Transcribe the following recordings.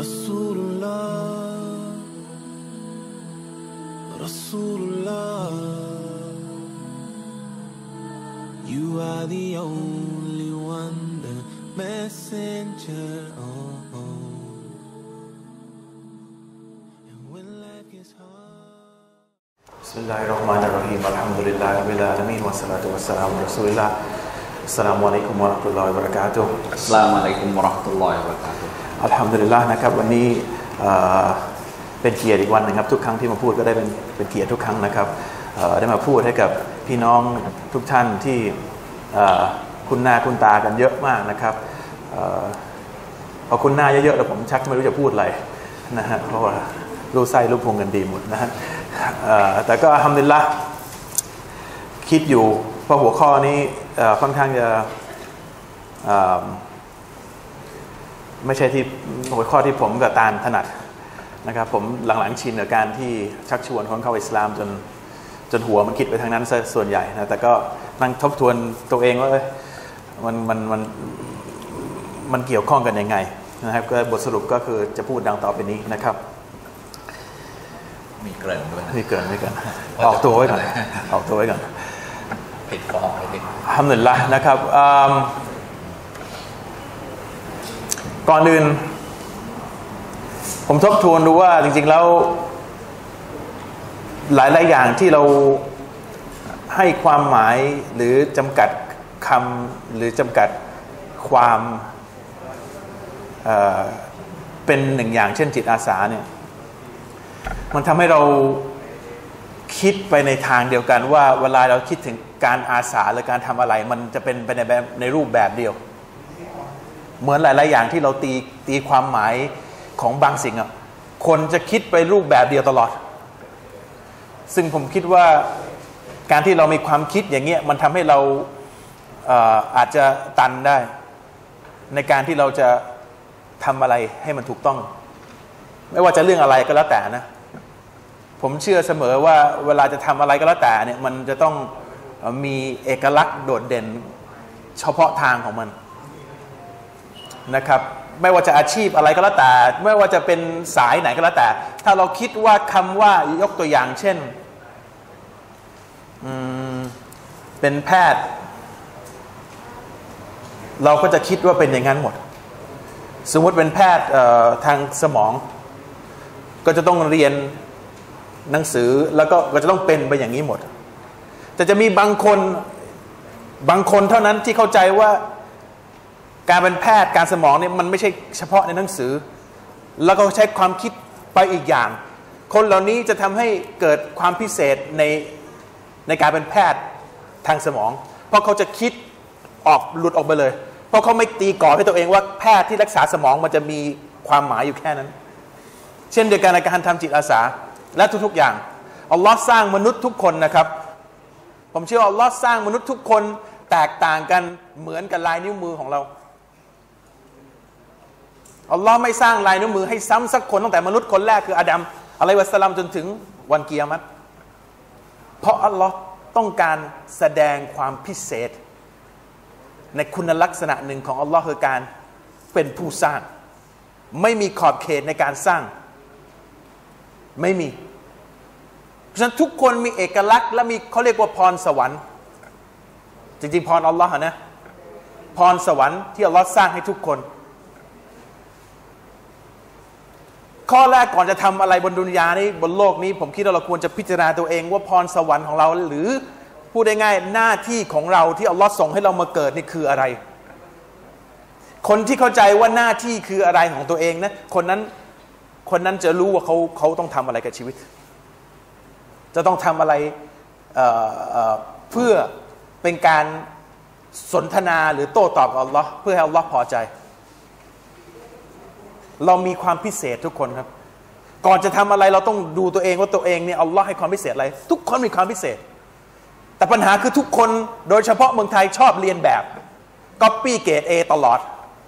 Rasulullah, Rasulullah, you are the only one, the messenger. And when life gets hard. Bismillahirrahmanirrahim. Alhamdulillahi rabbil alamin wassalatu wassalamu ala Rasulillah. Assalamualaikum warahmatullahi wabarakatuh. Assalamualaikum warahmatullahi wabarakatuh. อัลฮัมดุลิลลาห์นะครับวันนี้เป็นเกียรติอีกวันนึงครับทุกครั้งที่มาพูดก็ได้เป็นเกียรติทุกครั้งนะครับได้มาพูดให้กับพี่น้องทุกท่านที่คุ้นหน้าคุ้นตากันเยอะมากนะครับพอคุ้นหน้าเยอะๆแล้วผมชักไม่รู้จะพูดอะไรนะฮะเพราะว่ารู้ไส้รู้พุงกันดีหมดนะฮะแต่ก็อัลฮัมดุลิลลาห์คิดอยู่เพราะหัวข้อนี้ค่อนข้างจะไม่ใช่ที่หัวข้อที่ผมกับตาลถนัดนะครับผมหลังๆชินกับการที่ชักชวนคนเข้าอิสลามจนหัวมันคิดไปทางนั้นส่วนใหญ่นะแต่ก็นั่งทบทวนตัวเองว่ามันเกี่ยวข้องกันยังไงนะครับก็บทสรุปก็คือจะพูดดังต่อไปนี้นะครับมีเกริ่นด้วยไม่เกินออกตัวไว้ก่อนผิดฟอร์มเลยอัลฮัมดุลิลละห์นะครับก่อนอื่นผมทบทวนดูว่าจริงๆแล้วหลายๆอย่างที่เราให้ความหมายหรือจำกัดคำหรือจำกัดความเป็นหนึ่งอย่างเช่นจิตอาสาเนี่ยมันทำให้เราคิดไปในทางเดียวกันว่าเวลาเราคิดถึงการอาสาหรือการทำอะไรมันจะเป็นไปในรูปแบบเดียวเหมือนหลายๆอย่างที่เราตีความหมายของบางสิ่งอ่ะคนจะคิดไปรูปแบบเดียวตลอดซึ่งผมคิดว่าการที่เรามีความคิดอย่างเงี้ยมันทำให้เราอาจจะตันได้ในการที่เราจะทำอะไรให้มันถูกต้องไม่ว่าจะเรื่องอะไรก็แล้วแต่นะผมเชื่อเสมอว่าเวลาจะทำอะไรก็แล้วแต่เนี่ยมันจะต้องมีเอกลักษณ์โดดเด่นเฉพาะทางของมันนะครับไม่ว่าจะอาชีพอะไรก็แล้วแต่ไม่ว่าจะเป็นสายไหนก็แล้วแต่ถ้าเราคิดว่าคำว่ายกตัวอย่างเช่นเป็นแพทย์เราก็จะคิดว่าเป็นอย่างนั้นหมดสมมติเป็นแพทย์ทางสมองก็จะต้องเรียนหนังสือแล้วก็จะต้องเป็นไปอย่างนี้หมดแต่จะมีบางคนเท่านั้นที่เข้าใจว่าการเป็นแพทย์การสมองเนี่ยมันไม่ใช่เฉพาะในหนังสือแล้วก็ใช้ความคิดไปอีกอย่างคนเหล่านี้จะทำให้เกิดความพิเศษในการเป็นแพทย์ทางสมองเพราะเขาจะคิดหลุดออกไปเลยเพราะเขาไม่ตีกรอบให้ตัวเองว่าแพทย์ที่รักษาสมองมันจะมีความหมายอยู่แค่นั้นเช่นเดียวกันในการทำจิตอาสาและทุกๆอย่างอัลลอฮ์สร้างมนุษย์ทุกคนนะครับผมเชื่อว่าอัลลอฮ์สร้างมนุษย์ทุกคนแตกต่างกันเหมือนกับลายนิ้วมือของเราอัลลอฮ์ไม่สร้างลายนิ้วมือให้ซ้ำสักคนตั้งแต่มนุษย์คนแรกคืออาดัมอะลัยฮิวะซัลลัมจนถึงวันกิยามะฮ์เพราะอัลลอฮ์ต้องการแสดงความพิเศษในคุณลักษณะหนึ่งของอัลลอฮ์คือการเป็นผู้สร้างไม่มีขอบเขตในการสร้างไม่มีเพราะฉะนั้นทุกคนมีเอกลักษณ์และมีเขาเรียกว่าพรสวรรค์จริงๆพรอัลลอฮ์นะพรสวรรค์ที่อัลลอฮ์สร้างให้ทุกคนข้อแรกก่อนจะทำอะไรบนดุนยานี้บนโลกนี้ผมคิดว่าเราควรจะพิจารณาตัวเองว่าพรสวรรค์ของเราหรือพูดได้ง่ายหน้าที่ของเราที่อัลลอฮ์ส่งให้เรามาเกิดนี่คืออะไรคนที่เข้าใจว่าหน้าที่คืออะไรของตัวเองนะคนนั้นจะรู้ว่าเขาต้องทำอะไรกับชีวิตจะต้องทำอะไรเพื่อเป็นการสนทนาหรือโต้ตอบกับอัลลอฮ์เพื่อให้อัลลอฮ์พอใจเรามีความพิเศษทุกคนครับก่อนจะทำอะไรเราต้องดูตัวเองว่าตัวเองเนี่ยอัลลอฮ์ให้ความพิเศษอะไรทุกคนมีความพิเศษแต่ปัญหาคือทุกคนโดยเฉพาะเมืองไทยชอบเรียนแบบก๊อปปี้เกรด A ตลอด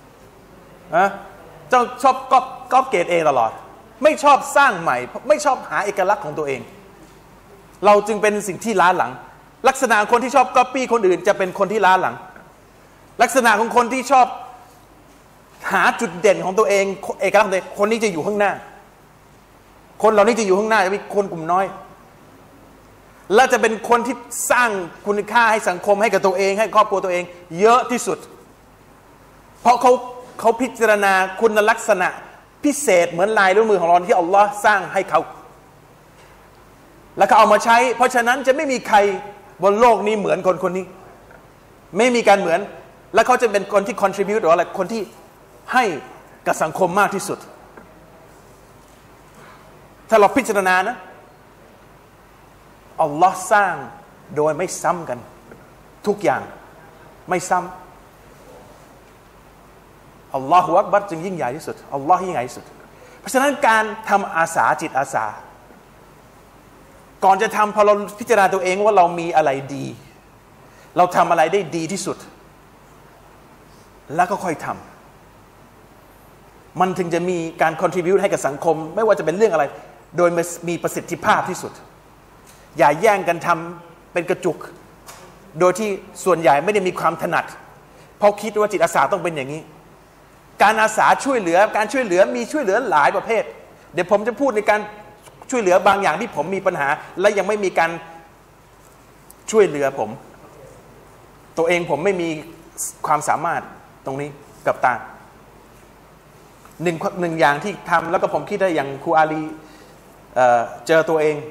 เจ้าชอบก๊อปเกรด A ตลอดไม่ชอบสร้างใหม่ไม่ชอบหาเอกลักษณ์ของตัวเองเราจึงเป็นสิ่งที่ล้าหลังลักษณะคนที่ชอบก๊อปปี้คนอื่นจะเป็นคนที่ล้าหลังลักษณะของคนที่ชอบหหาจุดเด่นของตัวเองเอกลักษณ์ของตัวเองคนนี้จะอยู่ข้างหน้าคนเหล่านี้จะอยู่ข้างหน้าจะเป็นคนกลุ่มน้อยและจะเป็นคนที่สร้างคุณค่าให้สังคมให้กับตัวเองให้ครอบครัวตัวเองเยอะที่สุดเพราะเขาพิจารณาคุณลักษณะพิเศษเหมือนลายนิ้วมือของเราที่อัลลอฮ์สร้างให้เขาแล้วก็เอามาใช้เพราะฉะนั้นจะไม่มีใครบนโลกนี้เหมือนคนนี้ไม่มีการเหมือนและเขาจะเป็นคนที่ contribute หรืออะไรคนที่ให้กับสังคมมากที่สุดถ้าเราพิจารณานะอัลลอฮ์สร้างโดยไม่ซ้ำกันทุกอย่างไม่ซ้ำอัลลอฮฺอักบัรจึงยิ่งใหญ่ที่สุดอัลลอฮ์ยิ่งใหญ่ที่สุดเพราะฉะนั้นการทำอาสาจิตอาสาก่อนจะทำพอเราพิจารณาตัวเองว่าเรามีอะไรดีเราทำอะไรได้ดีที่สุดแล้วก็ค่อยทำมันถึงจะมีการ contribute ให้กับสังคมไม่ว่าจะเป็นเรื่องอะไรโดยมีประสิทธิภาพที่สุดอย่าแย่งกันทำเป็นกระจุกโดยที่ส่วนใหญ่ไม่ได้มีความถนัดเพราะคิดว่าจิตอาสาต้องเป็นอย่างนี้การอาสาช่วยเหลือการช่วยเหลือมีช่วยเหลือหลายประเภทเดี๋ยวผมจะพูดในการช่วยเหลือบางอย่างที่ผมมีปัญหาและยังไม่มีการช่วยเหลือผมตัวเองผมไม่มีความสามารถตรงนี้กับตาหนึ่งอย่างที่ทำแล้วก็ผมคิดได้อย่างครูอาลีเจอตัวเอง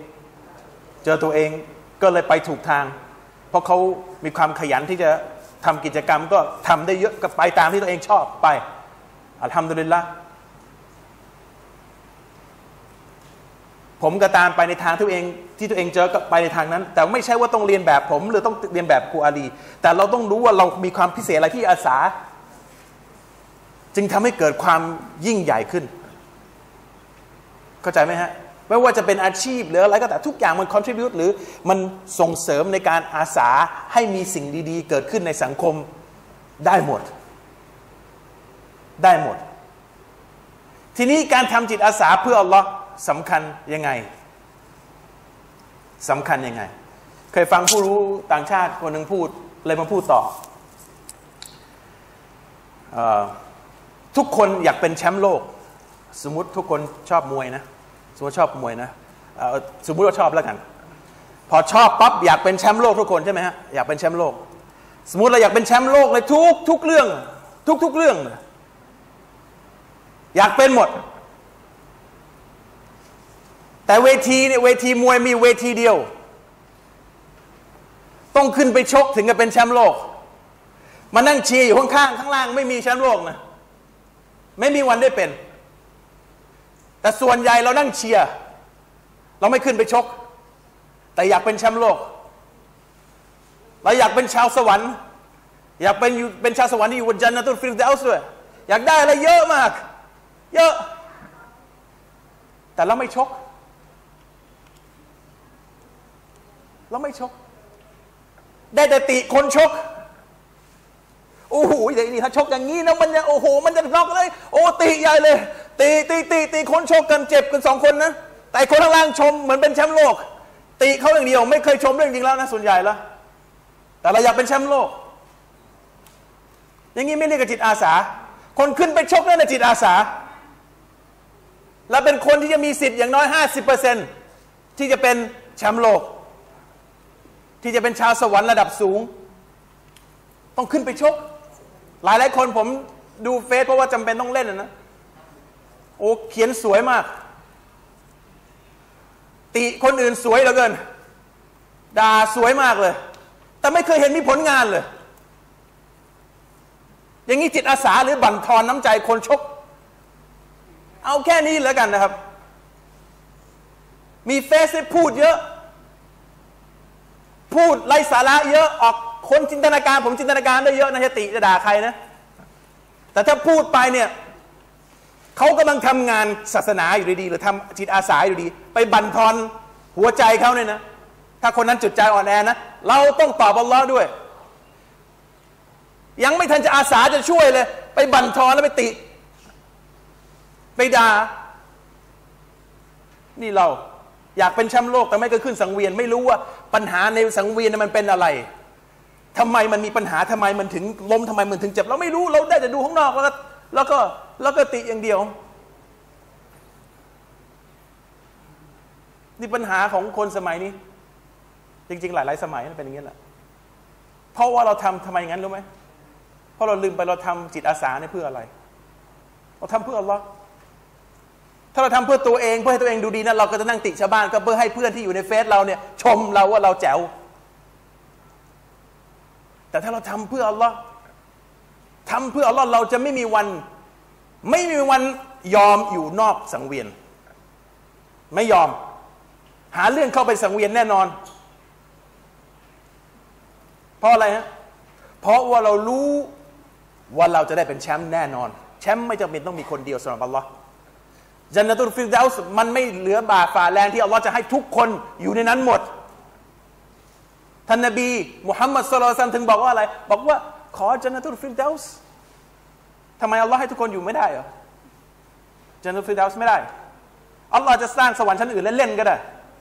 ก็เลยไปถูกทางเพราะเขามีความขยันที่จะทำกิจกรรมก็ทำได้เยอะก็ไปตามที่ตัวเองชอบไปอัลฮัมดุลิลละห์ผมก็ตามไปในทางที่ตัวเองเจอก็ไปในทางนั้นแต่ไม่ใช่ว่าต้องเรียนแบบผมหรือต้องเรียนแบบครูอาลีแต่เราต้องรู้ว่าเรามีความพิเศษอะไรที่อาสาจึงทำให้เกิดความยิ่งใหญ่ขึ้นเข้าใจไหมฮะไม่ว่าจะเป็นอาชีพหรืออะไรก็แต่ทุกอย่างมัน contribute หรือมันส่งเสริมในการอาสาให้มีสิ่งดีๆเกิดขึ้นในสังคมได้หมดทีนี้การทำจิตอาสาเพื่ออัลลอฮ์สำคัญยังไงเคยฟังผู้รู้ต่างชาติคนหนึ่งพูดเลยมาพูดต่อทุกคนอยากเป็นแชมป์โลกสมมุติทุกคนชอบมวยนะสมมติว่าชอบแล้วกันพอชอบปั๊บอยากเป็นแชมป์โลกทุกคนใช่ไหมฮะอยากเป็นแชมป์โลกสมมุติเราอยากเป็นแชมป์โลกเลยทุกเรื่องทุกเรื่องอยากเป็นหมดแต่เวทีเนี่ยเวทีมวยมีเวทีเดียวต้องขึ้นไปชกถึงจะเป็นแชมป์โลกมานั่งเชียร์อยู่ข้างๆข้างล่างไม่มีแชมป์โลกนะไม่มีวันได้เป็นแต่ส่วนใหญ่เรานั่งเชียร์เราไม่ขึ้นไปชกแต่อยากเป็นแชมป์โลกเราอยากเป็นชาวสวรรค์อยากเป็นชาวสวรรค์ที่อยู่บนจันนะตุลฟิรเดาส์ด้วยอยากได้อะไรเยอะมากเยอะแต่เราไม่ชกได้แต่ติคนชกโอ้โหเดี๋ยวนี้ถ้าชกอย่างนี้นะมันจะโอ้โหมันจะน็อกเลยโอ้ติใหญ่เลยตีคนชกกันเจ็บกัน2 คนนะแต่คนข้างล่างชมเหมือนเป็นแชมป์โลกติเขาอย่างเดียวไม่เคยชมเรื่องจริงแล้วนะส่วนใหญ่แล้วแต่เราอยากเป็นแชมป์โลกอย่างนี้ไม่เรียกว่าจิตอาสาคนขึ้นไปชกนั่นแหละจิตอาสาและเป็นคนที่จะมีสิทธิ์อย่างน้อย 50% ที่จะเป็นแชมป์โลกที่จะเป็นชาวสวรรค์ระดับสูงต้องขึ้นไปชกหลายคนผมดูเฟซเพราะว่าจำเป็นต้องเล่นนะโอ้เขียนสวยมากติคนอื่นสวยเหลือเกินด่าสวยมากเลยแต่ไม่เคยเห็นมีผลงานเลยอย่างนี้จิตอาสาหรือบั่นทอนน้ำใจคนชกเอาแค่นี้แล้วกันนะครับมีเฟซให้พูดเยอะพูดไร้สาระเยอะออกคนจินตนาการผมจินตนาการได้เยอะนะจะติจะด่าใครนะแต่ถ้าพูดไปเนี่ยเขากำลังทำงานศาสนาอยู่ดีๆหรือทำจิตอาสาอยู่ดีไปบั่นทอนหัวใจเขาเนี่ยนะถ้าคนนั้นจุดใจอ่อนแอนะเราต้องตอบอัลลอฮ์ด้วยยังไม่ทันจะอาสาจะช่วยเลยไปบั่นทอนแล้วไปติไปด่านี่เราอยากเป็นแชมป์โลกแต่ไม่เคยขึ้นสังเวียนไม่รู้ว่าปัญหาในสังเวียนมันเป็นอะไรทำไมมันมีปัญหาทำไมมันถึงล้มทำไมมันถึงเจ็บเราไม่รู้เราได้แต่ดูข้างนอกแล้วแล้วก็ติอย่างเดียวนี่ปัญหาของคนสมัยนี้จริงๆหลายๆสมัยมันเป็นอย่างนี้แหละเพราะว่าเราทำไมอย่างนั้นรู้ไหมเพราะเราลืมไปเราทำจิตอาสาเนี่ยเพื่ออะไรเราทำเพื่ออัลลอฮ์ถ้าเราทำเพื่อตัวเองเพื่อให้ตัวเองดูดีนะเราก็จะนั่งติชาวบ้านก็เพื่อให้เพื่อนที่อยู่ในเฟซเราเนี่ยชมเราว่าเราแจ๋วแต่ถ้าเราทำเพื่ออัลลอฮ์ทำเพื่ออัลลอฮ์เราจะไม่มีวันยอมอยู่นอกสังเวียนไม่ยอมหาเรื่องเข้าไปสังเวียนแน่นอนเพราะอะไรฮะเพราะว่าเรารู้ว่าเราจะได้เป็นแชมป์แน่นอนแชมป์ไม่จำเป็นต้องมีคนเดียวสำหรับอัลลอฮ์ญันนะตุลฟิรเดาส์มันไม่เหลือบ่าฝ่าแรงที่อัลลอฮ์จะให้ทุกคนอยู่ในนั้นหมดท่านนบีมุฮัมมัดศ็อลลัลลอฮุอะลัยฮิวะซัลลัมถึงบอกว่าอะไรบอกว่าขอญันนะตุลฟิรเดาส์ทำไมอัลลอฮ์ให้ทุกคนอยู่ไม่ได้เหรอญันนะตุลฟิรเดาส์ไม่ได้อัลลอฮ์จะสร้างสวรรค์ชั้นอื่นเล่นๆก็ได้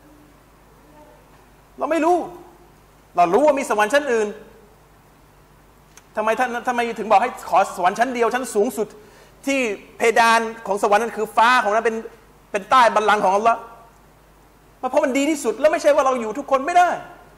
เราไม่รู้เรารู้ว่ามีสวรรค์ชั้นอื่นทำไมถึงบอกให้ขอสวรรค์ชั้นเดียวชั้นสูงสุดที่เพดานของสวรรค์นั้นคือฟ้าของนั้นเป็นใต้บัลลังก์ของอัลลอฮ์เพราะมันดีที่สุดแล้วไม่ใช่ว่าเราอยู่ทุกคนไม่ได้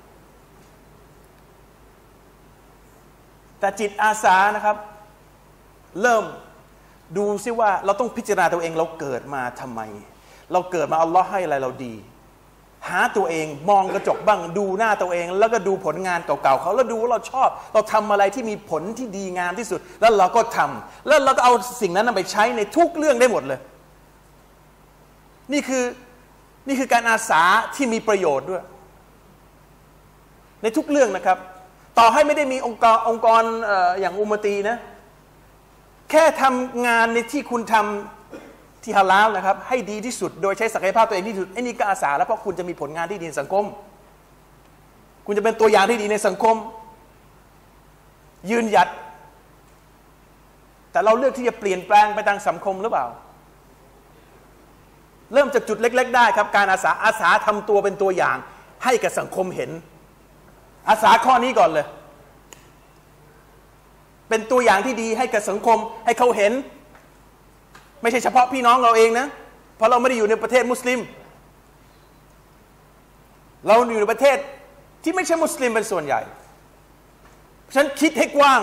แต่จิตอาสานะครับเริ่มดูซิว่าเราต้องพิจารณาตัวเองเราเกิดมาทำไมเราเกิดมาอัลลอฮ์ให้อะไรเราดีหาตัวเองมองกระจกบ้างดูหน้าตัวเองแล้วก็ดูผลงานเก่าๆเขาแล้วดูว่าเราชอบเราทำอะไรที่มีผลที่ดีงามที่สุดแล้วเราก็ทำแล้วเราก็เอาสิ่งนั้นไปใช้ในทุกเรื่องได้หมดเลยนี่คือการอาสาที่มีประโยชน์ด้วยในทุกเรื่องนะครับต่อให้ไม่ได้มีองค์กรอย่างอุมมตีนะแค่ทำงานในที่คุณทำที่ฮาลาลนะครับให้ดีที่สุดโดยใช้ศักยภาพตัวเองที่สุดไอ้นี่ก็อาสาแล้วเพราะคุณจะมีผลงานที่ดีในสังคมคุณจะเป็นตัวอย่างที่ดีในสังคมยืนหยัดแต่เราเลือกที่จะเปลี่ยนแปลงไปทางสังคมหรือเปล่าเริ่มจากจุดเล็กๆได้ครับการอาสาทำตัวเป็นตัวอย่างให้กับสังคมเห็นอาสาข้อนี้ก่อนเลยเป็นตัวอย่างที่ดีให้กับสังคมให้เขาเห็นไม่ใช่เฉพาะพี่น้องเราเองนะเพราะเราไม่ได้อยู่ในประเทศมุสลิมเราอยู่ในประเทศที่ไม่ใช่มุสลิมเป็นส่วนใหญ่ฉันคิดให้กว้าง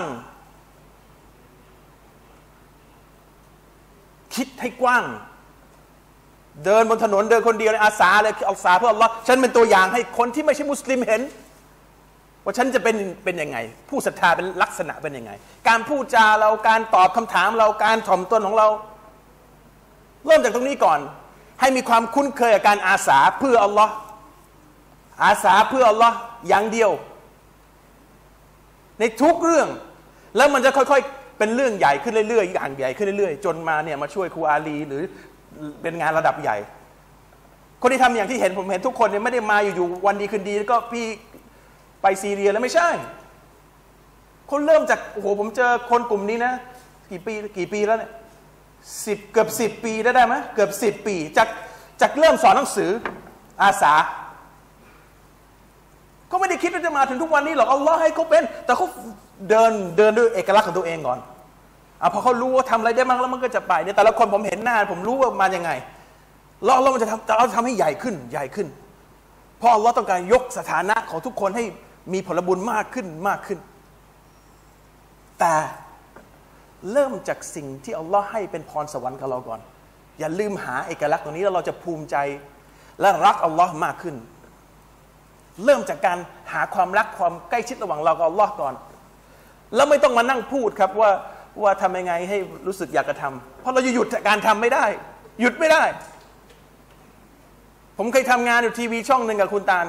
เดินบนถนนเดินคนเดียวอาสาเลยอาสาเพื่ออัลลอฮ์ฉันเป็นตัวอย่างให้คนที่ไม่ใช่มุสลิมเห็นว่าฉันจะเป็นยังไงผู้ศรัทธาเป็นลักษณะเป็นยังไงการพูดจาเราการตอบคำถามเราการถ่อมตนของเราเริ่มจากตรงนี้ก่อนให้มีความคุ้นเคยกับการอาสาเพื่ออัลลอฮ์อาสาเพื่ออัลลอฮ์อย่างเดียวในทุกเรื่องแล้วมันจะค่อยๆเป็นเรื่องใหญ่ขึ้นเรื่อยๆอย่างใหญ่ขึ้นเรื่อยๆจนมาเนี่ยมาช่วยครูอาลีหรือเป็นงานระดับใหญ่คนที่ทำอย่างที่เห็นผมเห็นทุกคนเนี่ยไม่ได้มาอยู่ๆวันดีคืนดีแล้วก็พี่ไปซีเรียแล้วไม่ใช่คนเริ่มจากโอ้โหผมเจอคนกลุ่มนี้นะกี่ปีแล้วเนี่ยเกือบ10 ปีได้ไหมเกือบ10 ปีจากเริ่มสอนหนังสืออาสาเขาไม่ได้คิดว่าจะมาถึงทุกวันนี้หรอกอัลลอฮ์ให้เขาเป็นแต่เขาเดินด้วยเอกลักษณ์ของตัวเองก่อนพอเขารู้ว่าทำอะไรได้บ้างแล้วมันก็จะไปเนี่ยแต่ละคนผมเห็นหน้าผมรู้ว่ามายังไงแล้วอัลลอฮ์มันจะทำให้ใหญ่ขึ้นเพราะอัลลอฮ์ต้องการยกสถานะของทุกคนให้มีผลบุญมากขึ้นแต่เริ่มจากสิ่งที่อัลลอฮ์ให้เป็นพรสวรรค์กับเราก่อนอย่าลืมหาเอกลักษณ์ตรงนี้แล้วเราจะภูมิใจและรักอัลลอฮ์มากขึ้นเริ่มจากการหาความรักความใกล้ชิดระหว่างเรากับอัลลอฮ์ก่อนแล้วไม่ต้องมานั่งพูดครับว่าทำยังไงให้รู้สึกอยากจะทำเพราะเราจะหยุดการทำไม่ได้หยุดไม่ได้ผมเคยทำงานอยู่ทีวีช่องหนึ่งกับคุณตาล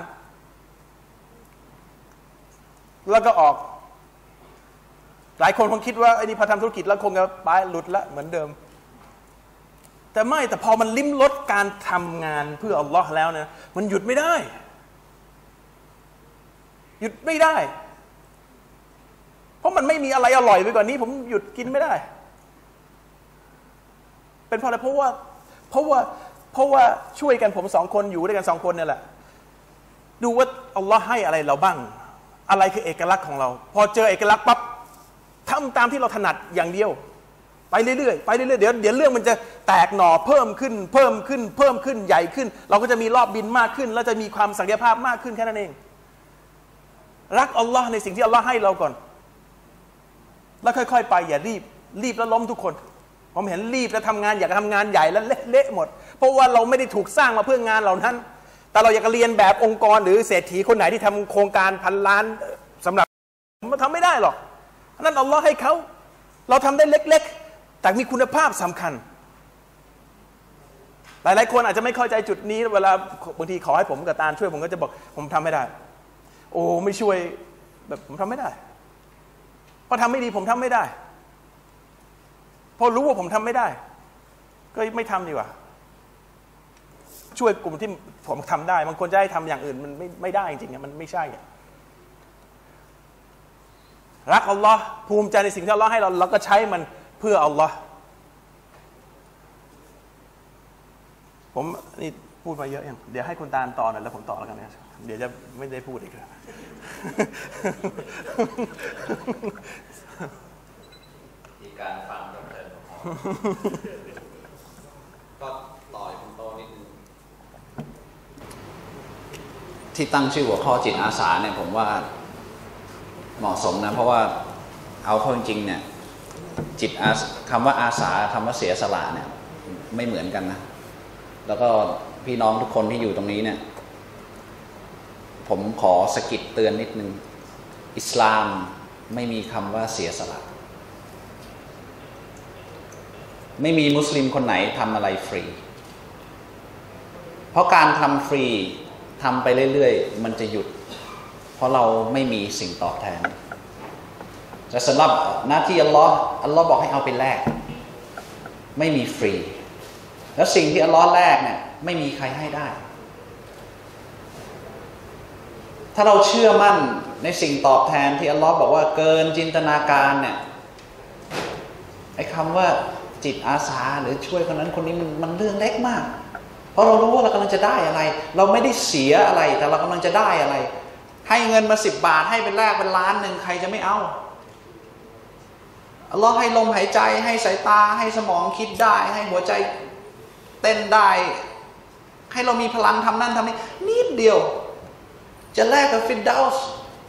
แล้วก็ออกหลายคนคงคิดว่าไอ้นี่พอทำธุรกิจแล้วคงจะไปหลุดละเหมือนเดิมแต่พอมันลิ้มรสการทำงานเพื่ออัลลอฮ์แล้วเนี่ยมันหยุดไม่ได้เพราะมันไม่มีอะไรอร่อยไปกว่านี้ผมหยุดกินไม่ได้เป็นเพราะอะไรเพราะว่าช่วยกันผม2 คนอยู่ด้วยกัน2 คนเนี่ยแหละดูว่าอัลลอฮ์ให้อะไรเราบ้างอะไรคือเอกลักษณ์ของเราพอเจอเอกลักษณ์ปั๊บทำตามที่เราถนัดอย่างเดียวไปเรื่อยๆไปเรื่อยๆเดี๋ยวเรื่องมันจะแตกหน่อเพิ่มขึ้นใหญ่ขึ้นเราก็จะมีรอบบินมากขึ้นแล้วจะมีความศักยภาพมากขึ้นแค่นั้นเองรักอัลลอฮ์ในสิ่งที่อัลลอฮ์ให้เราก่อนแล้วค่อยๆไปอย่ารีบแล้วล้มทุกคนผมเห็นรีบแล้วทำงานอยากทำงานใหญ่แล้วเละหมดเพราะว่าเราไม่ได้ถูกสร้างมาเพื่องานเหล่านั้นแต่เราอยากเรียนแบบองค์กรหรือเศรษฐีคนไหนที่ทำโครงการพันล้านสำหรับมันทำไม่ได้หรอกนั่นอัลลอฮ์ให้เขาเราทำได้เล็กๆแต่มีคุณภาพสำคัญหลายๆคนอาจจะไม่เข้าใจจุดนี้เวลาบางทีขอให้ผมกับตาลช่วยผมก็จะบอกผมทำไม่ได้โอ้ไม่ช่วยแบบผมทำไม่ได้พอทำไม่ดีผมทำไม่ได้พอรู้ว่าผมทำไม่ได้ก็ไม่ทำดีกว่าช่วยกลุ่มที่ผมทำได้บางคนจะให้ทำอย่างอื่นมันไม่ได้จริงๆมันไม่ใช่รักอัลลอฮ์ภูมิใจในสิ่งที่อัลลอฮ์ให้เราก็ใช้มันเพื่ออัลลอฮ์ผมนี่พูดมาเยอะอย่างเดี๋ยวให้คุณตาลต่อหน่อยแล้วผมต่อแล้วกันนะเดี๋ยวจะไม่ได้พูดอีกแล้วการฟังเดินก็ต่อยคุณโตนิดนึงที่ตั้งชื่อหัวข้อจิตอาสาเนี่ยผมว่าเหมาะสมนะเพราะว่าเอาเข้าจริงๆเนี่ยจิตอาสาคำว่าอาสาคำว่าเสียสละเนี่ยไม่เหมือนกันนะแล้วก็พี่น้องทุกคนที่อยู่ตรงนี้เนี่ยผมขอสะกิดเตือนนิดนึงอิสลามไม่มีคำว่าเสียสละไม่มีมุสลิมคนไหนทำอะไรฟรีเพราะการทำฟรีทำไปเรื่อยๆมันจะหยุดเพราะเราไม่มีสิ่งตอบแทนแต่สำหรับหน้าที่อัลลอฮ์บอกให้เอาไปแลกไม่มีฟรีแล้วสิ่งที่อัลลอฮ์แลกเนี่ยไม่มีใครให้ได้ถ้าเราเชื่อมั่นในสิ่งตอบแทนที่อัลลอฮ์บอกว่าเกินจินตนาการเนี่ยไอ้คำว่าจิตอาสาหรือช่วยคนนั้นคนนี้มันเรื่องเล็กมากเพราะเรารู้ว่าเรากำลังจะได้อะไรเราไม่ได้เสียอะไรแต่เรากำลังจะได้อะไรให้เงินมา10 บาทให้เป็นแลกเป็นล้านหนึ่งใครจะไม่เอาอัลลอฮ์ให้ลมหายใจให้สายตาให้สมองคิดได้ให้หัวใจเต้นได้ให้เรามีพลังทำนั่นทำนี่นิดเดียวจะแลกกับฟิรเดาส์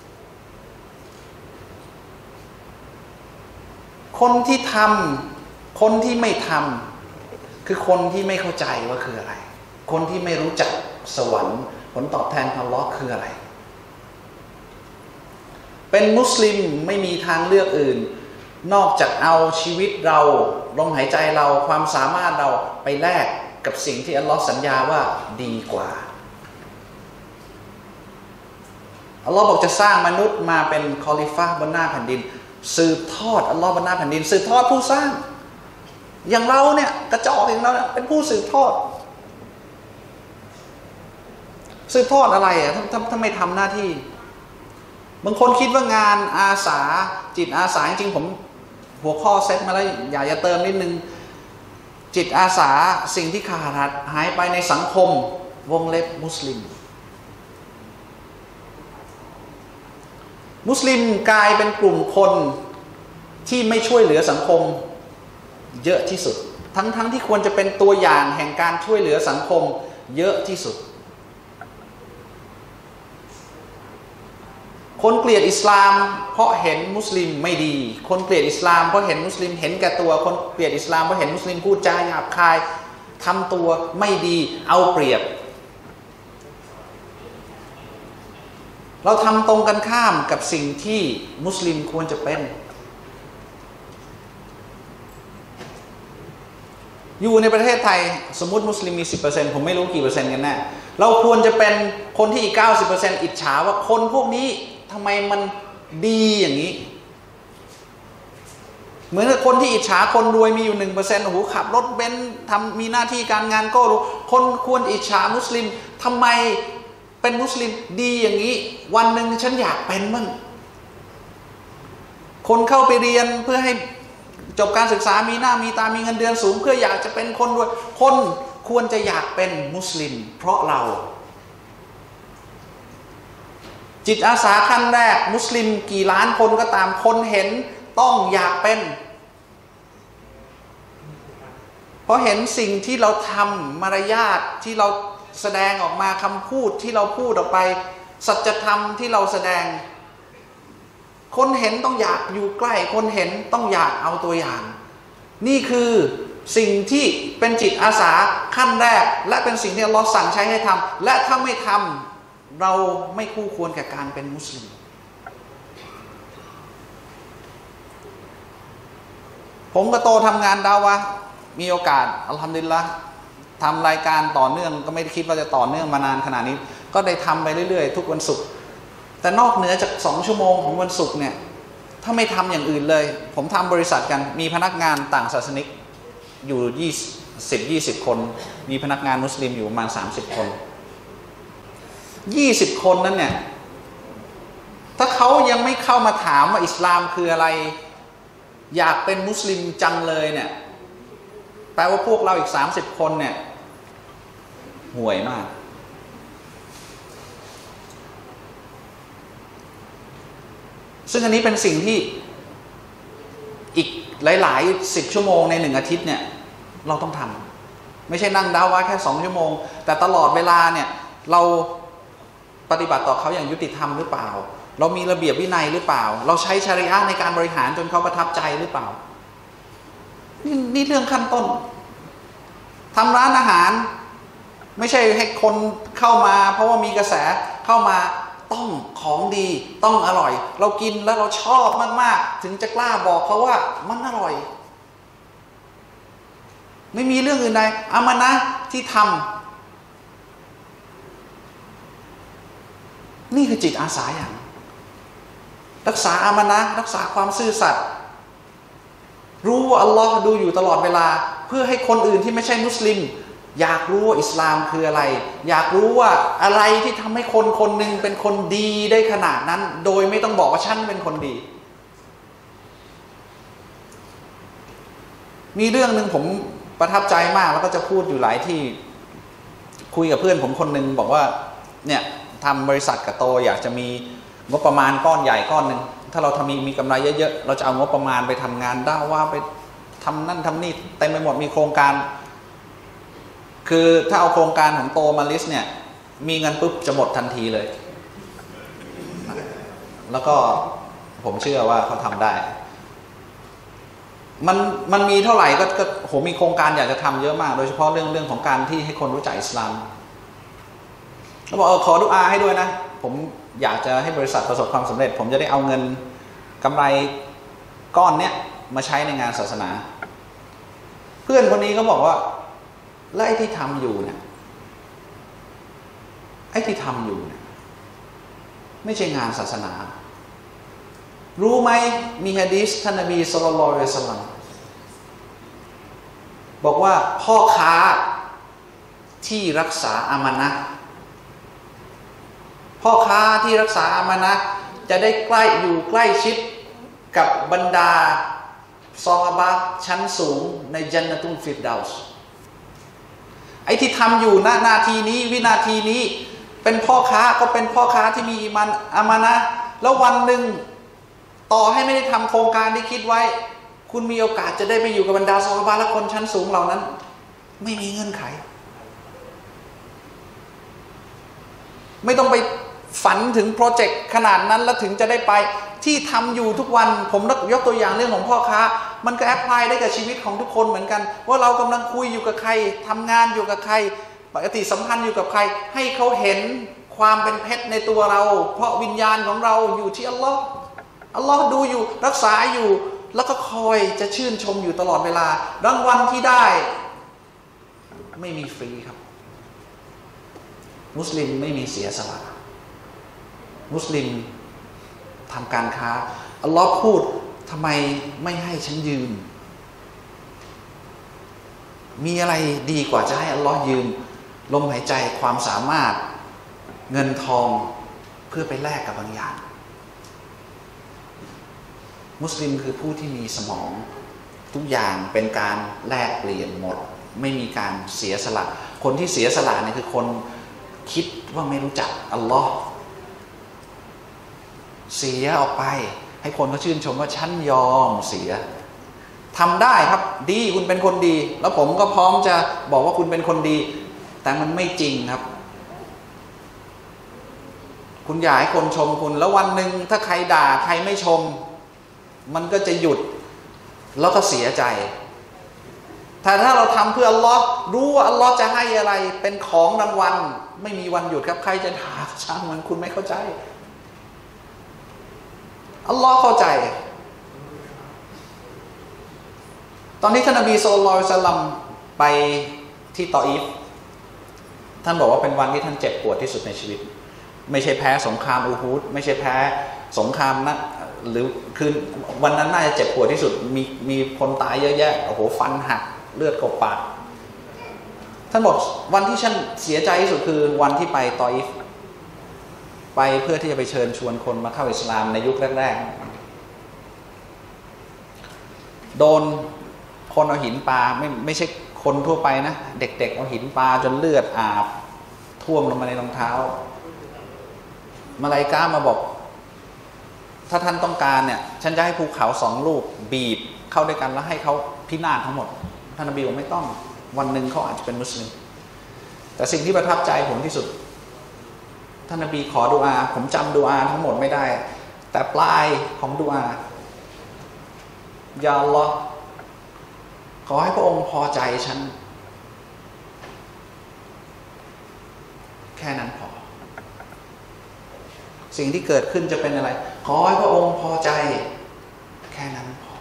คนที่ทำคนที่ไม่ทำคือคนที่ไม่เข้าใจว่าคืออะไรคนที่ไม่รู้จักสวรรค์ผลตอบแทนของอัลเลาะห์คืออะไรเป็นมุสลิมไม่มีทางเลือกอื่นนอกจากเอาชีวิตเราลมหายใจเราความสามารถเราไปแลกกับสิ่งที่อัลเลาะห์สัญญาว่าดีกว่าอัลเลาะห์บอกจะสร้างมนุษย์มาเป็นคอลิฟะห์บนหน้าแผ่นดินสืบทอดอัลเลาะห์บนหน้าแผ่นดินสืบทอดผู้สร้างอย่างเราเนี่ยกระจอกอย่างเราเนี่ยเป็นผู้สืบทอดอะไรอ่ะถ้าไม่ทำหน้าที่บางคนคิดว่างานอาสาจิตอาสาจริงๆผมหัวข้อเซตมาแล้วอยากจะเติมนิดนึงจิตอาสาสิ่งที่ขาดหายไปในสังคมวงเล็บมุสลิมกลายเป็นกลุ่มคนที่ไม่ช่วยเหลือสังคมเยอะที่สุดทั้งที่ควรจะเป็นตัวอย่างแห่งการช่วยเหลือสังคมเยอะที่สุดคนเกลียดอิสลามเพราะเห็นมุสลิมไม่ดีคนเกลียดอิสลามเพราะเห็นมุสลิมเห็นแก่ตัวคนเกลียดอิสลามเพราะเห็นมุสลิมพูดจาหยาบคายทำตัวไม่ดีเอาเปรียบเราทำตรงกันข้ามกับสิ่งที่มุสลิมควรจะเป็นอยู่ในประเทศไทยสมมุติมุสลิมมี 10% ผมไม่รู้กี่เปอร์เซ็นต์กันแน่เราควรจะเป็นคนที่อีก 90% อิจฉาว่าคนพวกนี้ทำไมมันดีอย่างนี้เหมือนกับคนที่อิจฉาคนรวยมีอยู่ 1% โอ้โหขับรถเบนซ์ทำมีหน้าที่การงานก็รู้คนควรอิจฉามุสลิมทำไมเป็นมุสลิมดีอย่างนี้วันหนึ่งฉันอยากเป็นมั่งคนเข้าไปเรียนเพื่อให้จบการศึกษามีหน้ามีตามีเงินเดือนสูงเพื่ออยากจะเป็นคนรวยคนควรจะอยากเป็นมุสลิมเพราะเราจิตอาสาขั้นแรกมุสลิมกี่ล้านคนก็ตามคนเห็นต้องอยากเป็นเพราะเห็นสิ่งที่เราทำมารยาทที่เราแสดงออกมาคำพูดที่เราพูดออกไปสัจธรรมที่เราแสดงคนเห็นต้องอยากอยู่ใกล้คนเห็นต้องอยากเอาตัวอย่างนี่คือสิ่งที่เป็นจิตอาสาขั้นแรกและเป็นสิ่งที่อัลเลาะห์สั่งใช้ให้ทำและถ้าไม่ทำเราไม่คู่ควรแก่การเป็นมุสลิมผมก็โตทำงานดาวะมีโอกาสอัลฮัมดุลิลละห์ทำรายการต่อเนื่องก็ไม่ได้คิดว่าจะต่อเนื่องมานานขนาดนี้ก็ได้ทำไปเรื่อยๆทุกวันศุกร์แต่นอกเหนือจาก2 ชั่วโมงของวันศุกร์เนี่ยถ้าไม่ทำอย่างอื่นเลยผมทำบริษัทกันมีพนักงานต่างศาสนิกอยู่20 คนมีพนักงานมุสลิมอยู่ประมาณ30 คน20 คนนั้นเนี่ยถ้าเขายังไม่เข้ามาถามว่าอิสลามคืออะไรอยากเป็นมุสลิมจังเลยเนี่ยแปลว่าพวกเราอีก30 คนเนี่ยห่วยมากซึ่งอันนี้เป็นสิ่งที่อีกหลายๆ10 ชั่วโมงใน1 อาทิตย์เนี่ยเราต้องทำไม่ใช่นั่งดาวะแค่2 ชั่วโมงแต่ตลอดเวลาเนี่ยเราปฏิบัติต่อเขาอย่างยุติธรรมหรือเปล่าเรามีระเบียบวินัยหรือเปล่าเราใช้ชะรีอะห์ในการบริหารจนเขาประทับใจหรือเปล่านี่เรื่องขั้นต้นทำร้านอาหารไม่ใช่ให้คนเข้ามาเพราะว่ามีกระแสเข้ามาต้องของดีต้องอร่อยเรากินแล้วเราชอบมากๆถึงจะกล้าบอกเขาว่ามันอร่อยไม่มีเรื่องอื่นใดอามานะที่ทำนี่คือจิตอาสาอย่างรักษาอามานะรักษาความซื่อสัตย์รู้ว่าอัลลอฮ์ดูอยู่ตลอดเวลาเพื่อให้คนอื่นที่ไม่ใช่มุสลิมอยากรู้ว่าอิสลามคืออะไรอยากรู้ว่าอะไรที่ทำให้คนคนหนึ่งเป็นคนดีได้ขนาดนั้นโดยไม่ต้องบอกว่าฉันเป็นคนดีมีเรื่องหนึ่งผมประทับใจมากแล้วก็จะพูดอยู่หลายที่คุยกับเพื่อนผมคนหนึ่งบอกว่าเนี่ยทำบริษัทกับโตอยากจะมีงบประมาณก้อนใหญ่ก้อนหนึ่งถ้าเรามีกำไรเยอะๆเราจะเอางบประมาณไปทำงานด้าว่าไปทำนั่นทำนี่เต็มไปหมดมีโครงการคือถ้าเอาโครงการของโตมาลิสต์เนี่ยมีเงินปุ๊บจะหมดทันทีเลยแล้วก็ผมเชื่อว่าเขาทำได้มันมีเท่าไหร่ก็โหมีโครงการอยากจะทำเยอะมากโดยเฉพาะเรื่องของการที่ให้คนรู้จักอิสลามแล้วบอกขอดุอาให้ด้วยนะผมอยากจะให้บริษัทประสบความสำเร็จผมจะได้เอาเงินกำไรก้อนเนี้ยมาใช้ในงานศาสนาเพื่อนคนนี้ก็บอกว่าแล้วไอ้ที่ทำอยู่เนี่ยไม่ใช่งานศาสนารู้ไหมมีหะดีษท่านนบีศ็อลลัลลอฮุอะลัยฮิวะซัลลัมบอกว่าพ่อค้าที่รักษาอามานะห์พ่อค้าที่รักษาอามานะห์จะได้ใกล้ชิดกับบรรดาซอฮาบะห์ชั้นสูงในญันนะตุลฟิรดาวส์ไอ้ที่ทำอยู่ณนาทีนี้วินาทีนี้เป็นพ่อค้าก็เป็นพ่อค้าที่มีอีมานอามานะห์แล้ววันหนึ่งต่อให้ไม่ได้ทำโครงการที่คิดไว้คุณมีโอกาสจะได้ไปอยู่กับบรรดาซอฮาบะห์และคนชั้นสูงเหล่านั้นไม่มีเงื่อนไขไม่ต้องไปฝันถึงโปรเจกต์ขนาดนั้นแล้วถึงจะได้ไปที่ทำอยู่ทุกวันผมยกตัวอย่างเรื่องของพ่อค้ามันก็แอพพลายได้กับชีวิตของทุกคนเหมือนกันว่าเรากำลังคุยอยู่กับใครทำงานอยู่กับใครปฏิสัมพันธ์อยู่กับใครให้เขาเห็นความเป็นเพชรในตัวเราเพราะวิญญาณของเราอยู่ที่อัลลอฮ์ดูอยู่รักษาอยู่แล้วก็คอยจะชื่นชมอยู่ตลอดเวลารางวัลที่ได้ไม่มีฟรีครับมุสลิมไม่มีเสียสละมุสลิมทำการค้าอัลลอฮ์พูดทำไมไม่ให้ฉันยืมมีอะไรดีกว่าจะให้อัลลอฮ์ยืมลมหายใจความสามารถเงินทองเพื่อไปแลกกับบางอย่างมุสลิมคือผู้ที่มีสมองทุกอย่างเป็นการแลกเปลี่ยนหมดไม่มีการเสียสละคนที่เสียสละเนี่ยคือคนคิดว่าไม่รู้จักอัลลอฮ์เสียออกไปให้คนเขาชื่นชมว่าฉันยอมเสียทำได้ครับดีคุณเป็นคนดี แล้วผมก็พร้อมจะบอกว่าคุณเป็นคนดี แต่มันไม่จริงครับคุณอยากให้คนชมคุณแล้ววันหนึ่งถ้าใครด่าใครไม่ชมมันก็จะหยุดแล้วก็เสียใจแต่ถ้าเราทำเพื่ออัลลอฮ์รู้ว่าอัลลอฮ์จะให้อะไรเป็นของรางวัลไม่มีวันหยุดครับใครจะด่าช่างมันคุณไม่เข้าใจอัลลอฮ์เข้าใจตอนนี้ท่านนบีศ็อลลัลลอฮุอะลัยฮิวะซัลลัมไปที่ตออีฟท่านบอกว่าเป็นวันที่ท่านเจ็บปวดที่สุดในชีวิตไม่ใช่แพ้สงครามอูฮุดไม่ใช่แพ้สงครามนะหรือคือวันนั้นน่าจะเจ็บปวดที่สุดมีคนตายเยอะแยะโอ้โหฟันหักเลือดกบปากท่านบอกวันที่ฉันเสียใจที่สุดคือวันที่ไปตออีฟไปเพื่อที่จะไปเชิญชวนคนมาเข้าอิสลามในยุคแรกๆโดนคนเอาหินปาไม่ใช่คนทั่วไปนะเด็กๆเอาหินปาจนเลือดอาบท่วมลงมาในรองเท้ามาลาอิกะฮ์มาบอกถ้าท่านต้องการเนี่ยฉันจะให้ภูเขา2 ลูกบีบเข้าด้วยกันแล้วให้เขาพินาศทั้งหมดท่านนบีบอกไม่ต้องวันหนึ่งเขาอาจจะเป็นมุสลิมแต่สิ่งที่ประทับใจผมที่สุดท่านนบีขอดุอาผมจำดุอาทั้งหมดไม่ได้แต่ปลายของดุอายาอัลลอฮ์ขอให้พระองค์พอใจฉันแค่นั้นพอสิ่งที่เกิดขึ้นจะเป็นอะไรขอให้พระองค์พอใจแค่นั้นพอ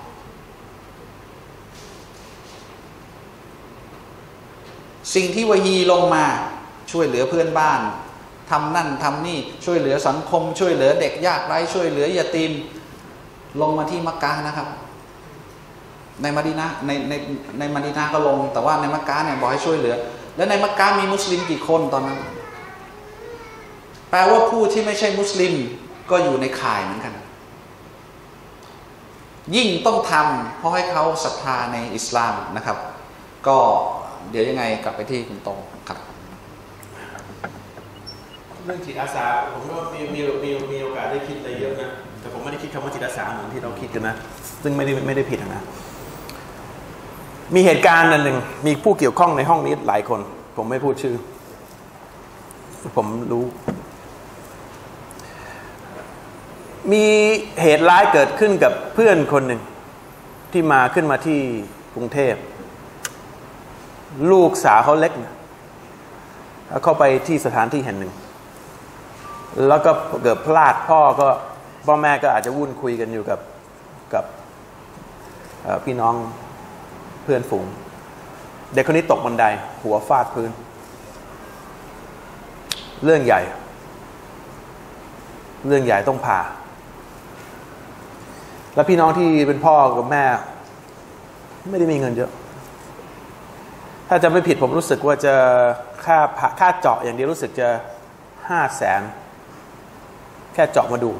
สิ่งที่วะฮีลงมาช่วยเหลือเพื่อนบ้านทำนั่นทำนี่ช่วยเหลือสังคมช่วยเหลือเด็กยากไร้ช่วยเหลือยาตีมลงมาที่มักกะฮ์นะครับในมะดีนะห์ในมะดีนะห์ก็ลงแต่ว่าในมักกะฮ์เนี่ยบอกให้ช่วยเหลือแล้วในมักกะฮ์มีมุสลิมกี่คนตอนนั้นแปลว่าผู้ที่ไม่ใช่มุสลิมก็อยู่ในข่ายเหมือนกันยิ่งต้องทำเพราะให้เขาศรัทธาในอิสลามนะครับก็เดี๋ยวยังไงกลับไปที่คุณโตครับเรื่องจิตอาสาผมก็มีโอกาสได้คิดอะไรเยอะนะแต่ผมไม่ได้คิดคำว่าจิตอาสาเหมือนที่เราคิดกันนะซึ่งไม่ได้ผิดนะมีเหตุการณ์อันหนึ่งมีผู้เกี่ยวข้องในห้องนี้หลายคนผมไม่พูดชื่อผมรู้มีเหตุร้ายเกิดขึ้นกับเพื่อนคนหนึ่งที่ขึ้นมาที่กรุงเทพลูกสาวเขาเล็กนะแล้วเข้าไปที่สถานที่แห่งหนึ่งแล้วก็เกิดพลาดพ่อแม่ก็อาจจะวุ่นคุยกันอยู่กับพี่น้องเพื่อนฝูงเด็กคนนี้ตกบันไดหัวฟาดพื้นเรื่องใหญ่ต้องผ่าแล้วพี่น้องที่เป็นพ่อกับแม่ไม่ได้มีเงินเยอะถ้าจะไม่ผิดผมรู้สึกว่าจะค่าเจาะอย่างเดียวรู้สึกจะ500,000แค่เจาะมาดู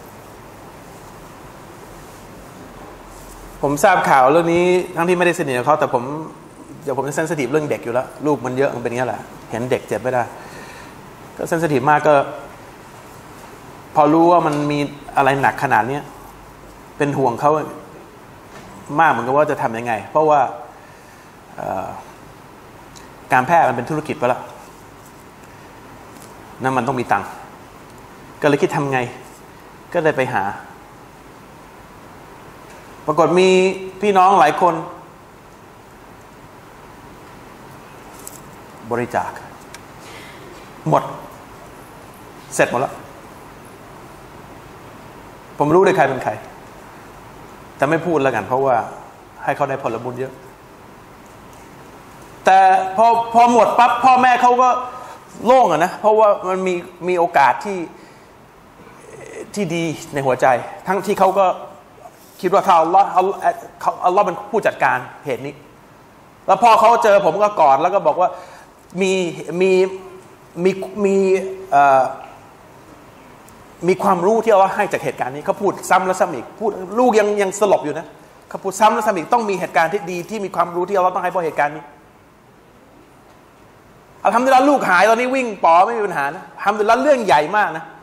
ผมทราบข่าวเรื่องนี้ทั้งที่ไม่ได้สนิทกับเขาแต่ผมจะเซนซิทีฟเรื่องเด็กอยู่แล้วลูกมันเยอะมันเป็นอย่างนี้แหละเห็นเด็กเจ็บไม่ได้ก็เซนซิทีฟมากก็พอรู้ว่ามันมีอะไรหนักขนาดนี้เป็นห่วงเขามากเหมือนกับว่าจะทำยังไงเพราะว่าการแพทย์มันเป็นธุรกิจไปแล้วนั่นมันต้องมีตังค์ก็เลยคิดทำไงก็เลยไปหาปรากฏมีพี่น้องหลายคนบริจาคหมดเสร็จหมดแล้วผมรู้เลยใครเป็นใครแต่ไม่พูดแล้วกันเพราะว่าให้เขาได้ผลบุญเยอะแต่พอหมดปั๊บพ่อแม่เขาก็โล่งอะนะเพราะว่ามันมีโอกาสที่ดีในหัวใจทั้งที่เขาก็คิดว่าถ้าอัลลอฮ์เป็นผู้จัดการเหตุนี้แล้วพอเขาเจอผมก็กอดแล้วก็บอกว่ามีความรู้ที่อัลลอฮ์ให้จากเหตุการณ์นี้เขาพูดซ้ำแล้วซ้ำอีกพูดลูกยังสลบอยู่นะเขาพูดซ้ำแล้วซ้ำอีกต้องมีเหตุการณ์ที่ดีที่มีความรู้ที่อัลลอฮ์ต้องให้เพราะเหตุการณ์นี้อัลฮัมดุลิลละห์ลูกหายตอนนี้วิ่งป๋อไม่มีปัญหานะอัลฮัมดุลิลละห์เรื่องใหญ่มากนะ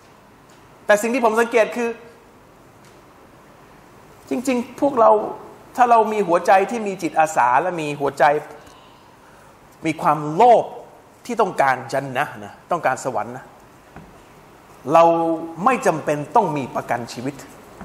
แต่สิ่งที่ผมสังเกตคือจริงๆพวกเราถ้าเรามีหัวใจที่มีจิตอาสาและมีหัวใจมีความโลภที่ต้องการญันนะห์นะต้องการสวรรค์นะเราไม่จำเป็นต้องมีประกันชีวิต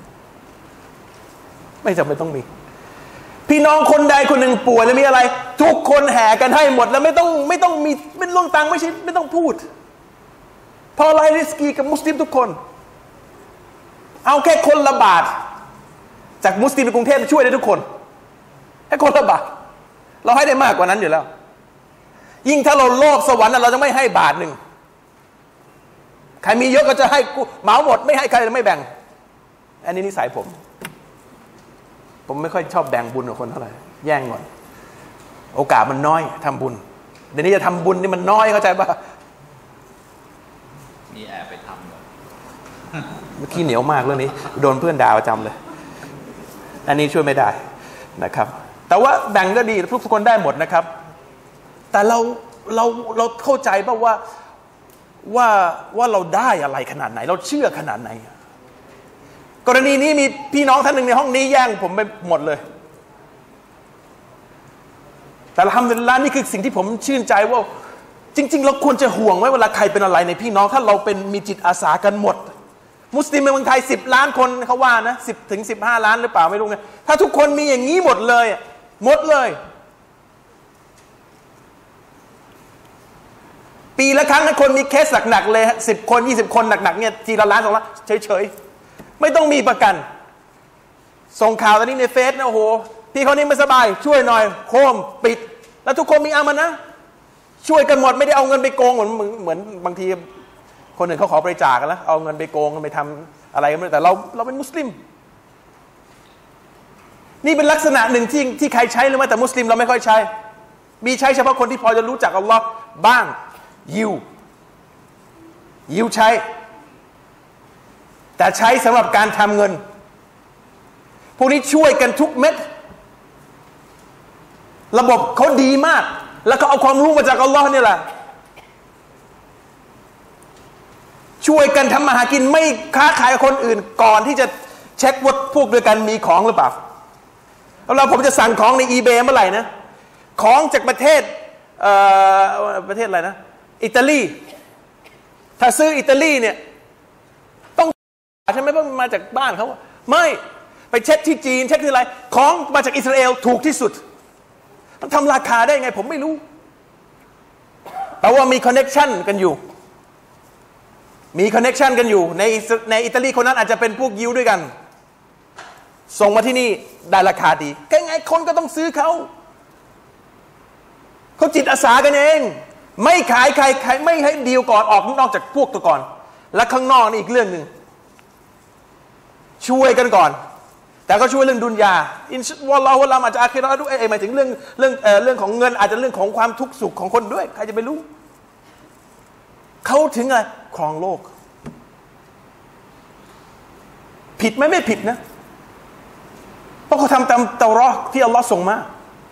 ไม่จำเป็นต้องมีพี่น้องคนใดคนหนึ่งป่วยแล้วมีอะไรทุกคนแห่กันให้หมดแล้วไม่ต้องมีเป็นเรื่องตังค์ไม่ใช่ไม่ต้องพูดพอไลริสกีกับมุสลิมทุกคนเอาแค่คนละบาทจากมุสลิมในกรุงเทพช่วยได้ทุกคนแค่คนละบาทเราให้ได้มากกว่านั้นอยู่แล้วยิ่งถ้าเราโลภสวรรค์เราจะไม่ให้บาทหนึ่งใครมีเยอะก็จะให้เหมาหมดไม่ให้ใครไม่แบ่งอันนี้นิสัยผมไม่ค่อยชอบแบ่งบุญกับคนเท่าไหร่แย่งก่อนโอกาสมันน้อยทำบุญเดี๋ยวนี้จะทำบุญนี่มันน้อยเข้าใจป่ะมีแอบไปทำเลยเมื่อกี้เหนียวมากเรื่องนี้โดนเพื่อนด่าประจำเลยอันนี้ช่วยไม่ได้นะครับแต่ว่าแบ่งก็ดีทุกคนได้หมดนะครับแต่เราเข้าใจป่ะว่าเราได้อะไรขนาดไหนเราเชื่อขนาดไหนกรณีนี้มีพี่น้องท่านหนึ่งในห้องนี้แย่งผมไปหมดเลยแต่อัลฮัมดุลิลละห์นี่คือสิ่งที่ผมชื่นใจว่าจริงๆเราควรจะห่วงไว้เวลาใครเป็นอะไรในพี่น้องถ้าเราเป็นมีจิตอาสากันหมดมุสลิมในเมืองไทย10 ล้านคนเขาว่านะ10 ถึง 15 ล้านหรือเปล่าไม่รู้ไงถ้าทุกคนมีอย่างนี้หมดเลยหมดเลยปีละครั้งให้คนมีเคสหนักๆเลย10 คน20 คนหนักๆเนี่ยทีละล้าน2 ล้านเฉยๆไม่ต้องมีประกันส่งข่าวตอนนี้ในเฟซนะโอ้โหพี่เขานี่ไม่สบายช่วยหน่อยโคมปิดแล้วทุกคนมีอามันนะช่วยกันหมดไม่ได้เอาเงินไปโกงเหมือนบางทีคนอื่นเขาขอบริจาคกันแล้วเอาเงินไปโกงกันไปทำอะไรกันไม่ได้แต่เราเป็นมุสลิมนี่เป็นลักษณะหนึ่งที่ใครใช้หรือไม่แต่มุสลิมเราไม่ค่อยใช้มีใช้เฉพาะคนที่พอจะรู้จักอัลลอฮ์บ้างยิวใช้แต่ใช้สำหรับการทำเงินพวกนี้ช่วยกันทุกเม็ดระบบเขาดีมากแล้วเขาเอาความรู้มาจากอัลลอฮ์นี่แหละช่วยกันทำมาหากินไม่ค้าขายกับคนอื่นก่อนที่จะเช็คว่าพวกด้วยกันมีของหรือเปล่าแล้วผมจะสั่งของใน eBay เมื่อไหร่นะของจากประเทศอะไรนะอิตาลีถ้าซื้ออิตาลีเนี่ยต้องใช่ไหมเพราะมาจากบ้านเขาไม่ไปเช็คที่จีนเช็คที่อะไรของมาจากอิสราเอลถูกที่สุดมันทำราคาได้ไงผมไม่รู้แต่ว่ามีคอนเนคชั่นกันอยู่ในอิตาลีคนนั้นอาจจะเป็นพวกยิวด้วยกันส่งมาที่นี่ได้ราคาดีก็ไงคนก็ต้องซื้อเขาจิตอาสากันเองไม่ขายใครไม่ให้ดีลก่อนออกนอกจากพวกตัวก่อนและข้างนอกนี่อีกเรื่องนึงช่วยกันก่อนแต่ก็ช่วยเรื่องดุนยาอินชัลลอฮุวะลาอาจจะอาคิเราะห์ด้วยหมายถึงเรื่องของเงินอาจจะเรื่องของความทุกข์สุขของคนด้วยใครจะไปรู้เขาถึงอะไรครองโลกผิดไหมไม่ผิดนะเพราะเขาทำตามเตารอห์ที่อัลลอฮ์ส่งมา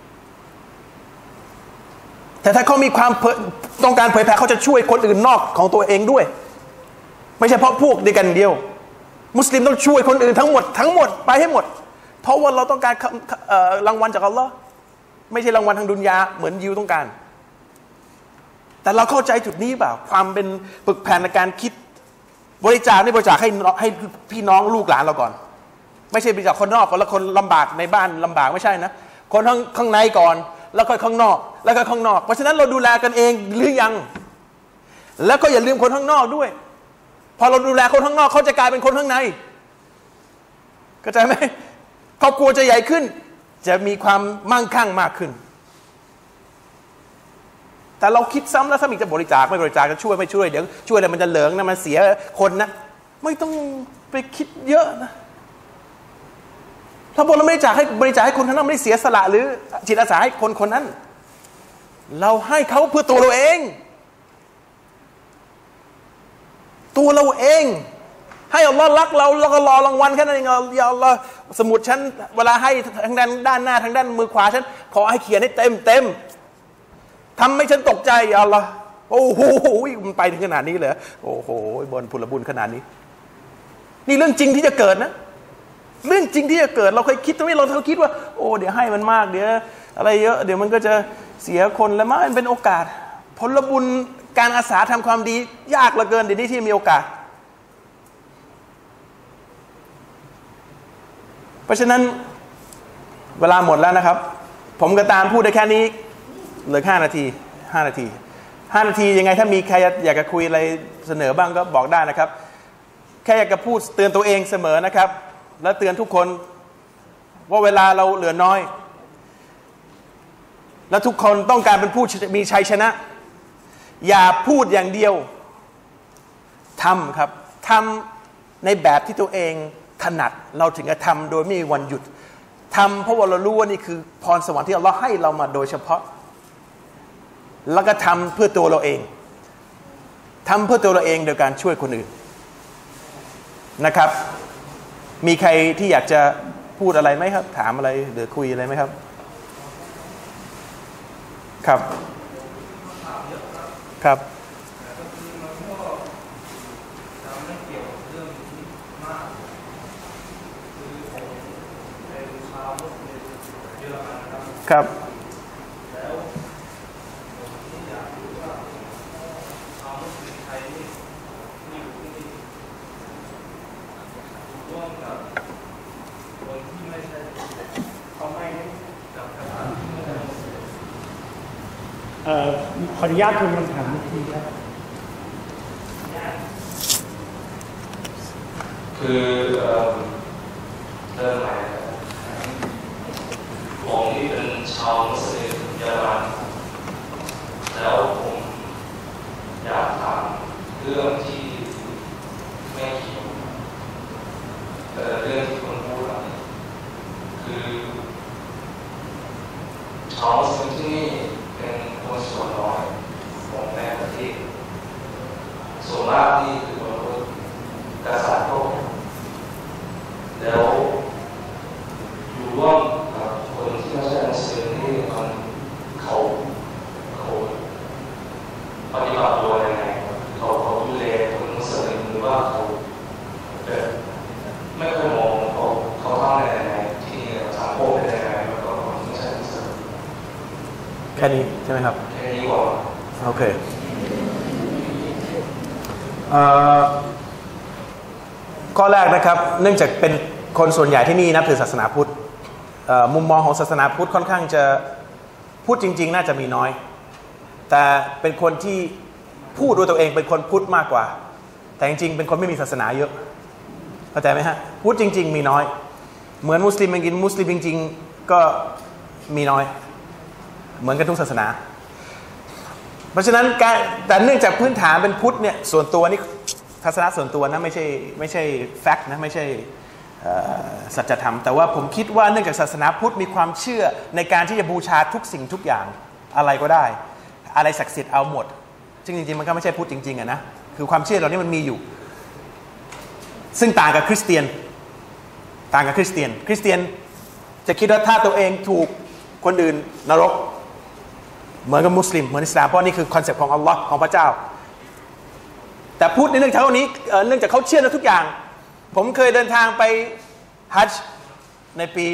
แต่ถ้าเขามีความต้องการเผยแผ่เขาจะช่วยคนอื่นนอกของตัวเองด้วยไม่ใช่เพราะพวกเดียวกันเดียวมุสลิมต้องช่วยคนอื่นทั้งหมดไปให้หมดเพราะว่าเราต้องการรางวัลจากอัลลอฮ์ไม่ใช่รางวัลทางดุนยาเหมือนยิวต้องการแต่เราเข้าใจจุดนี้เปล่าความเป็นปึกแผ่นในการคิดบริจาคนี่บริจาคให้พี่น้องลูกหลานเราก่อนไม่ใช่บริจาคคนนอกก่อนแล้วคนลำบากในบ้านลำบากไม่ใช่นะคนข้างในก่อนแล้วค่อยข้างนอกแล้วก็ข้างนอกเพราะฉะนั้นเราดูแลกันเองหรือยังแล้วก็อย่าลืมคนข้างนอกด้วยพอเราดูแลคนข้างนอกเขาจะกลายเป็นคนข้างในเข้าใจไหมครอบครัวจะใหญ่ขึ้นจะมีความมั่งคั่งมากขึ้นแต่เราคิดซ้ำแล้วซ้ำอีกจะบริจาคไม่บริจาคจะช่วยไม่ช่วยเดี๋ยวช่วยแล้วมันจะเหลืองนะมันเสียคนนะไม่ต้องไปคิดเยอะนะถ้าเราไม่บริจาคให้คนนั้นไม่ได้เสียสละหรือจิตอาสาให้คนนั้นเราให้เขาเพื่อตัวเราเองให้อัลลอฮ์รักเราแล้วก็รอรางวัลแค่นั้นเองอย่าอัลลอฮ์สมุดฉันเวลาให้ทางด้านหน้าทางด้านมือขวาฉันขอให้เขียนให้เต็มทำให้ฉันตกใจอย่าอัลลอฮ์โอ้โหมันไปถึงขนาดนี้เลยโอ้โหบนผลบุญขนาดนี้นี่เรื่องจริงที่จะเกิดนะเรื่องจริงที่จะเกิดเราเคยคิดตรงนี้เราคิดว่าโอ้เดี๋ยวให้มันมากเดี๋ยวอะไรเยอะเดี๋ยวมันก็จะเสียคนแล้วมันเป็นโอกาสผลบุญการอาสาทำความดียากเหลือเกินเดี๋ยวนี้ที่มีโอกาสเพราะฉะนั้นเวลาหมดแล้วนะครับผมกับตาลพูดได้แค่นี้เหลือ5 นาที5 นาทียังไงถ้ามีใครอยากจะคุยอะไรเสนอบ้างก็บอกได้นะครับแค่อยากจะพูดเตือนตัวเองเสมอนะครับและเตือนทุกคนว่าเวลาเราเหลือน้อยและทุกคนต้องการเป็นผู้มีชัยชนะอย่าพูดอย่างเดียวทำครับทำในแบบที่ตัวเองถนัดเราถึงจะทำโดยไม่มีวันหยุดทำเพราะว่าเรารู้ว่านี่คือพรสวรรค์ที่อัลเลาะห์ให้เรามาโดยเฉพาะแล้วก็ทำเพื่อตัวเราเองทำเพื่อตัวเราเองโดยการช่วยคนอื่นนะครับมีใครที่อยากจะพูดอะไรไหมครับถามอะไรหรือคุยอะไรไหมครับครับครับครับขออนุญาตทวนคำถามนิดนึงครับคือเริ่มใหม่ผมนี่เป็นชาวมุสลิมเยอรมันแล้วผมอยากถามเรื่องที่ไม่เกี่ยวเรื่องที่คุณพูดคือชาวมุสลิมที่นี่เป็นคนส่วนน้อยของในประเทศส่วนมากนี่คือคนพุทธกษัตริย์โลกแล้วอยู่ร่วมกับคนที่ไม่ใช่มุสลิมนี่มันเขาปฏิบัติตัวยังไงเขาดูแลคนมุสลิมหรือว่าเขาแบบไม่เคยมองเขาทำอะไรยังไงที่สังคมเป็นยังไงแล้วก็คนที่ไม่ใช่มุสลิมแค่นี้ใช่ไหมครับแค่นี้ก่อนโอเคข้อแรกนะครับเนื่องจากเป็นคนส่วนใหญ่ที่นี่นับถือศาสนาพุทธมุมมองของศาสนาพุทธค่อนข้างจะพูดจริงๆน่าจะมีน้อยแต่เป็นคนที่พูดด้วยตัวเองเป็นคนพุทธมากกว่าแต่จริงๆเป็นคนไม่มีศาสนาเยอะเข้าใจไหมฮะพูดจริงๆมีน้อยเหมือนมุสลิมมุสลิมจริงๆก็มีน้อยเหมือนกันทุกศาสนาเพราะฉะนั้นแต่เนื่องจากพื้นฐานเป็นพุทธเนี่ยส่วนตัวนี่ทัศนะส่วนตัวนะไม่ใช่แฟกต์นะไม่ใช่สัจธรรมแต่ว่าผมคิดว่าเนื่องจากศาสนาพุทธมีความเชื่อในการที่จะบูชาทุกสิ่งทุกอย่างอะไรก็ได้อะไรศักดิ์สิทธิ์เอาหมดซึ่งจริงๆมันก็ไม่ใช่พุทธจริงๆนะคือความเชื่อเหล่านี้มันมีอยู่ซึ่งต่างกับคริสเตียนคริสเตียนจะคิดว่าถ้าตัวเองถูกคนอื่นนรกเหมือนกับมุสลิมเหมือนอิสลามเพราะนี่คือคอนเซ็ปต์ของอัลลอฮ์ของพระเจ้าแต่พูดในเรื่องเท่านี้เนื่องจากเขาเชื่อในทุกอย่างผมเคยเดินทางไปฮัจญ์ในปี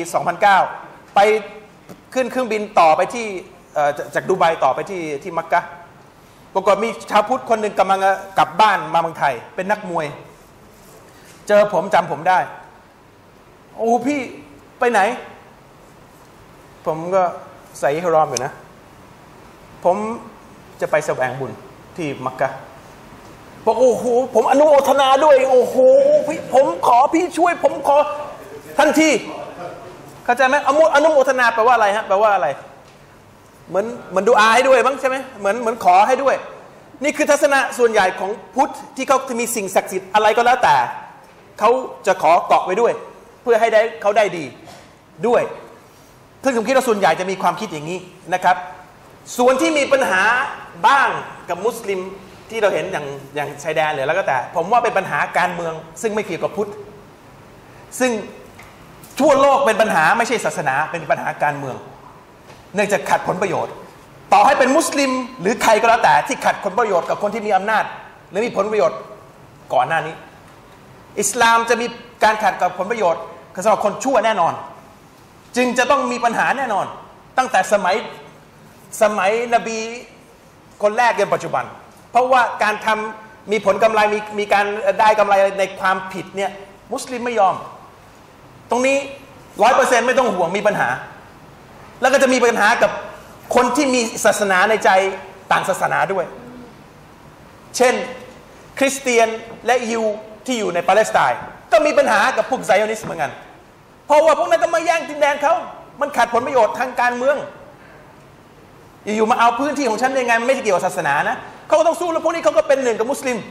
2009 ไปขึ้นเครื่องบินต่อไปที่จากดูไบต่อไปที่มักกะห์ปรากฏมีชาวพุทธคนหนึ่งกำลังกลับบ้านมาเมืองไทยเป็นนักมวยเจอผมจำผมได้โอ้พี่ไปไหนผมก็ใส่อิหรอมอยู่นะผมจะไปแสวงบุญที่มักกะห์บอกโอ้โหผมอนุโมทนาด้วยโอ้โหพี่ผมขอพี่ช่วยผมขอทันทีเข้าใจไหมอนุโมทนาแปลว่าอะไรฮะแปลว่าอะไรเหมือนดูอาให้ด้วยบ้างใช่ไหมเหมือนขอให้ด้วยนี่คือทัศนะส่วนใหญ่ของพุทธที่เขาจะมีสิ่งศักดิ์สิทธิ์อะไรก็แล้วแต่เขาจะขอเกาะไว้ด้วยเพื่อให้เขาได้ดีด้วยซึ่งผมคิดว่าส่วนใหญ่จะมีความคิดอย่างนี้นะครับส่วนที่มีปัญหาบ้างกับมุสลิมที่เราเห็นอย่างชายแดนหรือแล้วก็แต่ผมว่าเป็นปัญหาการเมืองซึ่งไม่เกี่ยวกับพุทธซึ่งทั่วโลกเป็นปัญหาไม่ใช่ศาสนาเป็นปัญหาการเมืองเนื่องจากขัดผลประโยชน์ต่อให้เป็นมุสลิมหรือใครก็แล้วแต่ที่ขัดผลประโยชน์กับคนที่มีอำนาจหรือมีผลประโยชน์ก่อนหน้านี้อิสลามจะมีการขัดกับผลประโยชน์สำหรับคนชั่วแน่นอนจึงจะต้องมีปัญหาแน่นอนตั้งแต่สมัยนบีคนแรกจนปัจจุบันเพราะว่าการทำมีผลกำไรมีการได้กำไรในความผิดเนี่ยมุสลิมไม่ยอมตรงนี้ 100% ไม่ต้องห่วงมีปัญหาแล้วก็จะมีปัญหากับคนที่มีศาสนาในใจต่างศาสนาด้วยเช่นคริสเตียนและยิวที่อยู่ในปาเลสไตน์ก็มีปัญหากับพวกไซออนิสต์เหมือนกันเพราะว่าพวกนั้นก็มาแย่งดินแดนเขามันขัดผลประโยชน์ทางการเมืองอยู่มาเอาพื้นที่ของฉันได้ไงมันไม่เกี่ยวกับศาสนานะเขาก็ต้องสู้แล้วพวกนี้เขาก็เป็นหนึ่งกับมุสลิม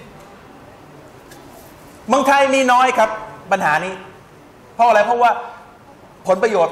เมืองไทยมีน้อยครับปัญหานี้เพราะอะไรเพราะว่าผลประโยชน์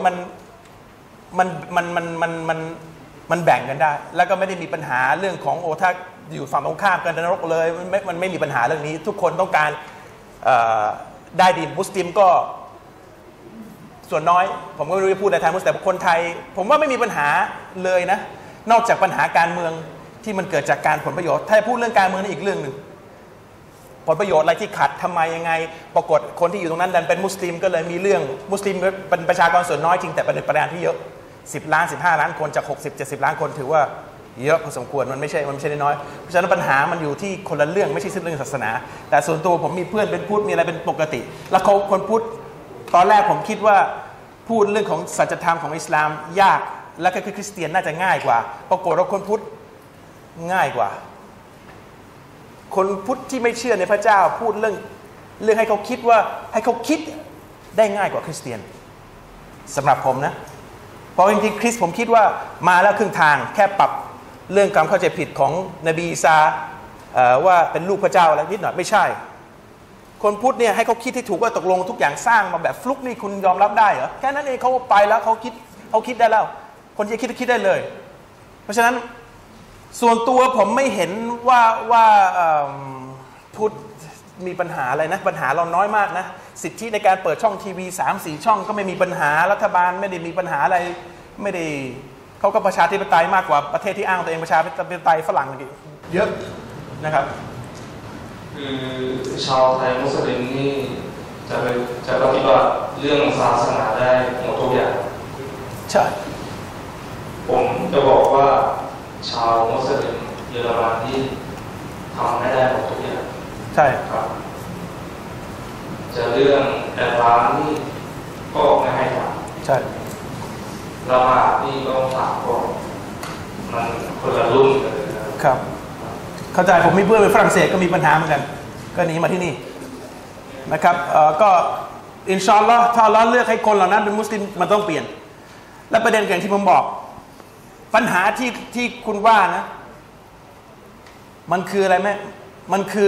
มันแบ่งกันได้แล้วก็ไม่ได้มีปัญหาเรื่องของถ้าอยู่ฝั่งตรงข้ามกันนรกเลยมันไม่มีปัญหาเรื่องนี้ทุกคนต้องการได้ดีมุสลิมก็ส่วนน้อยผมก็ไม่รู้จะพูดในทางมุสลิมแต่คนไทยผมว่าไม่มีปัญหาเลยนะนอกจากปัญหาการเมืองที่มันเกิดจากการผลประโยชน์ถ้าพูดเรื่องการเมืองนี่อีกเรื่องหนึ่งผลประโยชน์อะไรที่ขัดทำไมยังไงปรากฏคนที่อยู่ตรงนั้นดันเป็นมุสลิมก็เลยมีเรื่องมุสลิมเป็นประชากรส่วนน้อยจริงแต่เป็นประเด็นที่เยอะ10 ล้าน 15 ล้านคนจาก60-70 ล้านคนถือว่าเยอะพอสมควรมันไม่ใช่น้อยเพราะฉะนั้นปัญหามันอยู่ที่คนละเรื่องไม่ใช่เรื่องศาสนาแต่ส่วนตัวผมมีเพื่อนเป็นพุทธมีอะไรเป็นปกติแล้วคนพุทธตอนแรกผมคิดว่าพูดเรื่องของสัจธรรมของอิสลามยากแล้วก็คริสเตียนน่าจะง่ายกว่าปรากฏว่าคนพุทธง่ายกว่าคนพุทธที่ไม่เชื่อในพระเจ้าพูดเรื่องให้เขาคิดว่าให้เขาคิดได้ง่ายกว่าคริสเตียนสำหรับผมนะเพราะจริงๆคริสผมคิดว่ามาแล้วครึ่งทางแค่ปรับเรื่องการเข้าใจผิดของนบีอีสาว่าเป็นลูกพระเจ้าอะไรนิดหน่อยไม่ใช่คนพุทธเนี่ยให้เขาคิดให้ถูกว่าตกลงทุกอย่างสร้างมาแบบฟลุกนี่คุณยอมรับได้เหรอแค่นั้นเองเขาไปแล้วเขาคิดได้แล้วคนที่คิดได้เลยเพราะฉะนั้นส่วนตัวผมไม่เห็นว่าพุทธมีปัญหาอะไรนะปัญหาเราน้อยมากนะสิทธิในการเปิดช่องทีวี 3-4 ช่องก็ไม่มีปัญหารัฐบาลไม่ได้มีปัญหาอะไรไม่ได้เขาก็ประชาธิปไตยมากกว่าประเทศที่อ้างตัวเองประชาธิปไตยฝรั่งเยอะนะครับคือชาวไทยมุสลิมนี่จะปฏิบัติเรื่องศาสนาได้หมดทุกอย่างใช่ผมจะบอกว่าชาวมุสลิมเยอรมันที่ทำไม่ได้หมดทุกอย่างใช่ครับจะเรื่องแอดวานซ์นี่ก็ไม่ให้ทำใช่ละหมาดนี่ก็ต้องถามก่อนมันคนละรุ่นกันเลยครับเข้าใจผมมีเพื่อนไปฝรั่งเศสก็มีปัญหาเหมือนกันก็หนีมาที่นี่นะครับก็อินชาอัลลอฮ์ถ้าอัลเลาะห์เลือกให้คนเหล่านั้นเป็นมุสลิมมันต้องเปลี่ยนและประเด็นอย่างที่ผมบอกปัญหาที่คุณว่านะมันคืออะไรไหมมันคือ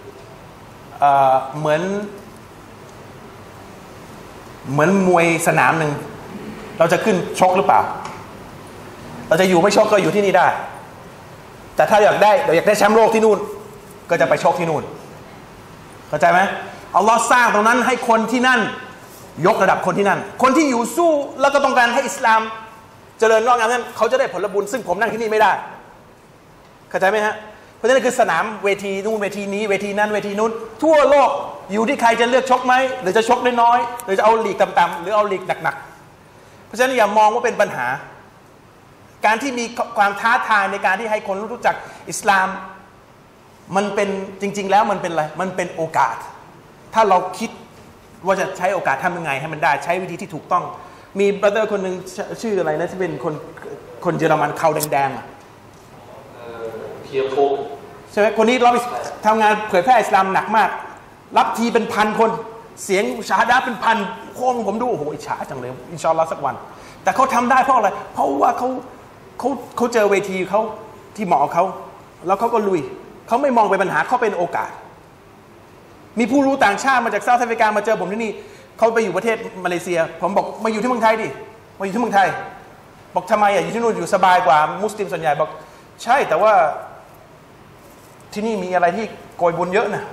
เหมือนมวยสนามหนึ่งเราจะขึ้นชกหรือเปล่าเราจะอยู่ไม่ชกก็อยู่ที่นี่ได้แต่ถ้าอยากได้แชมป์โลกที่นู่นก็จะไปชกที่นู่นเข้าใจไหมอัลลอฮ์สร้างตรงนั้นให้คนที่นั่นยกระดับคนที่นั่นคนที่อยู่สู้แล้วก็ต้องการให้อิสลามเจริญงอกงามนั้นเขาจะได้ผลบุญซึ่งผมนั่งที่นี่ไม่ได้เข้าใจไหมฮะเพราะฉะนั้นคือสนามเวทีนู่นเวทีนี้เวทีนั้นเวทีนู้นทั่วโลกอยู่ที่ใครจะเลือกชกไหมหรือจะชกน้อยๆหรือจะเอาลีกต่ำๆหรือเอาลีกหนักๆเพราะฉะนั้นอย่ามองว่าเป็นปัญหาการที่มีความท้าทายในการที่ให้คนรู้จักอิสลามมันเป็นจริงๆแล้วมันเป็นอะไรมันเป็นโอกาสถ้าเราคิดว่าจะใช้โอกาสทำยังไงให้มันได้ใช้วิธีที่ถูกต้องมีบราเธอร์คนหนึ่งชื่ออะไรนะที่เป็นคนเยอรมันเขาแดงเคียโคใช่ไหมคนนี้เราทำงานเผยแพร่อิสลามหนักมากรับทีเป็นพันคนเสียงชาฮาดะห์เป็นพันโค้งผมดูโอ้โหอิจฉาจังเลยอินชาอัลลอฮ์สักวันแต่เขาทำได้เพราะอะไรเพราะว่าเขาเจอเวทีเขาที่เหมาะกับเขาแล้วเขาก็ลุยเขาไม่มองไปปัญหาเขาเป็นโอกาสมีผู้รู้ต่างชาติมาจากเซาท์แอฟริกามาเจอผมที่นี่เขาไปอยู่ประเทศมาเลเซียผมบอกมาอยู่ที่เมืองไทยดิมาอยู่ที่เมืองไทยบอกทำไมอยู่ที่นู่นอยู่สบายกว่ามุสลิมส่วนใหญ่บอกใช่แต่ว่าที่นี่มีอะไรที่โกยบุญเยอะนะ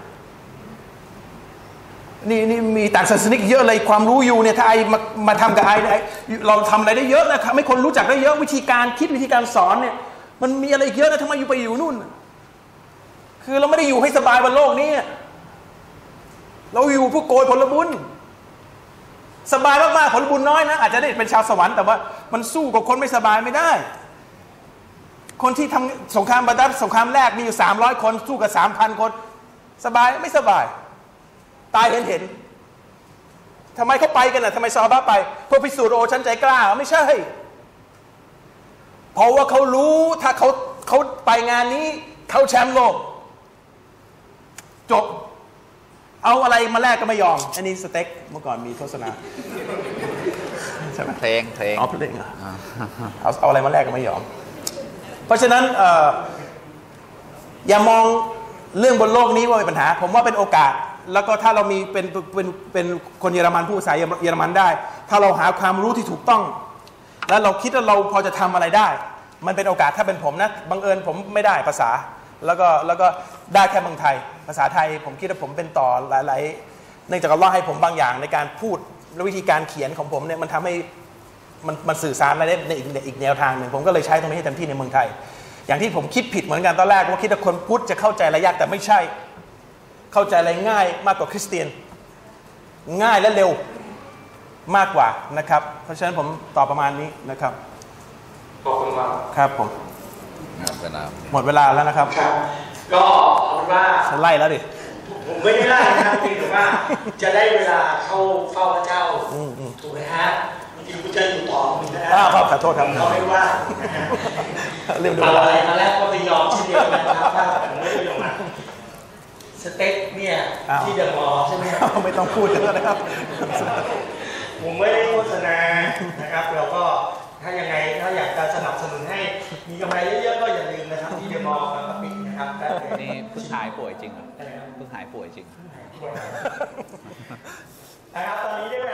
นี่มีต่างศาสนิกเยอะเลยความรู้อยู่เนี่ยถ้าไอมาทำกับไอเราทำอะไรได้เยอะนะครับให้คนรู้จักได้เยอะวิธีการคิดวิธีการสอนเนี่ยมันมีอะไรเยอะนะทำไมอยู่ไปอยู่นู่นคือเราไม่ได้อยู่ให้สบายบนโลกนี้เราอยู่เพื่อโกยผลบุญสบายมากๆผลบุญน้อยนะอาจจะได้เป็นชาวสวรรค์แต่ว่ามันสู้กับคนไม่สบายไม่ได้คนที่ทำสงครามบาดัรสงครามแรกมีอยู่300 คนสู้กับ 3,000 คนสบายไม่สบายตายเห็นทำไมเขาไปกันน่ะทำไมซอฮาบะห์ไปเพื่อพิสูจน์โอ้ฉันใจกล้าไม่ใช่เพราะว่าเขารู้ถ้าเขาไปงานนี้เขาแชมป์โลกจบเอาอะไรมาแลกก็ไม่ยอมอันนี้สเต็กเมื่อก่อนมีโฆษณาใช่ไหมเพลงเอาเพลงเอาอะไรมาแลกก็ไม่ยอมเพราะฉะนั้นอย่ามองเรื่องบนโลกนี้ว่าเป็นปัญหาผมว่าเป็นโอกาสแล้วก็ถ้าเรามีเป็นคนเยอรมันผู้ภาษาเยอรมันได้ถ้าเราหาความรู้ที่ถูกต้องแล้วเราคิดว่าเราพอจะทำอะไรได้มันเป็นโอกาสถ้าเป็นผมนะบังเอิญผมไม่ได้ภาษาแล้วก็ได้แค่เมืองไทยภาษาไทยผมคิดว่าผมเป็นต่อหลายเนื่องจากอัลเลาะห์ให้ผมบางอย่างในการพูดและวิธีการเขียนของผมเนี่ยมันทำให้มันสื่อสารอะไรได้ในอีกแนวทางหนึ่งผมก็เลยใช้ตรงนี้ให้เต็มที่ในเมืองไทยอย่างที่ผมคิดผิดเหมือนกันตอนแรกว่าคิดว่าคนพุทธจะเข้าใจอะไรยากแต่ไม่ใช่เข้าใจอะไรง่ายมากกว่าคริสเตียนง่ายและเร็วมากกว่านะครับเพราะฉะนั้นผมตอบประมาณนี้นะครับขอบคุณมากครับผมหมดเวลาแล้วนะครับครับก็เอาว่าไล่แล้วดิผมไม่ได้ไล่นะครับเพียงแต่ว่าจะได้เวลาเข้าเฝ้าพระเจ้าถูกไหมฮะบางทีคุณจะอยู่ต่อคุณนะครับขอโทษครับเขาไม่ว่าเรื่องอะไรมาแล้วก็ไปยอมเช่นเดียวกันครับถ้าผมไม่ได้ยอมสเต็กเนี่ยที่เดอะมอลล์ใช่ไหมไม่ต้องพูดเยอะนะครับผมไม่ได้โฆษณานะครับเราก็ถ้ายังไงถ้าอยากจะสนับสนุนให้มีกำไรเยอะๆก็อย่าลืมนะครับที่เดอะมอลล์กับปิ๊กนะครับนี่เพิ่งหายป่วยจริงเหรอเพิ่งหายป่วยจริงนะครับตอนนี้ได้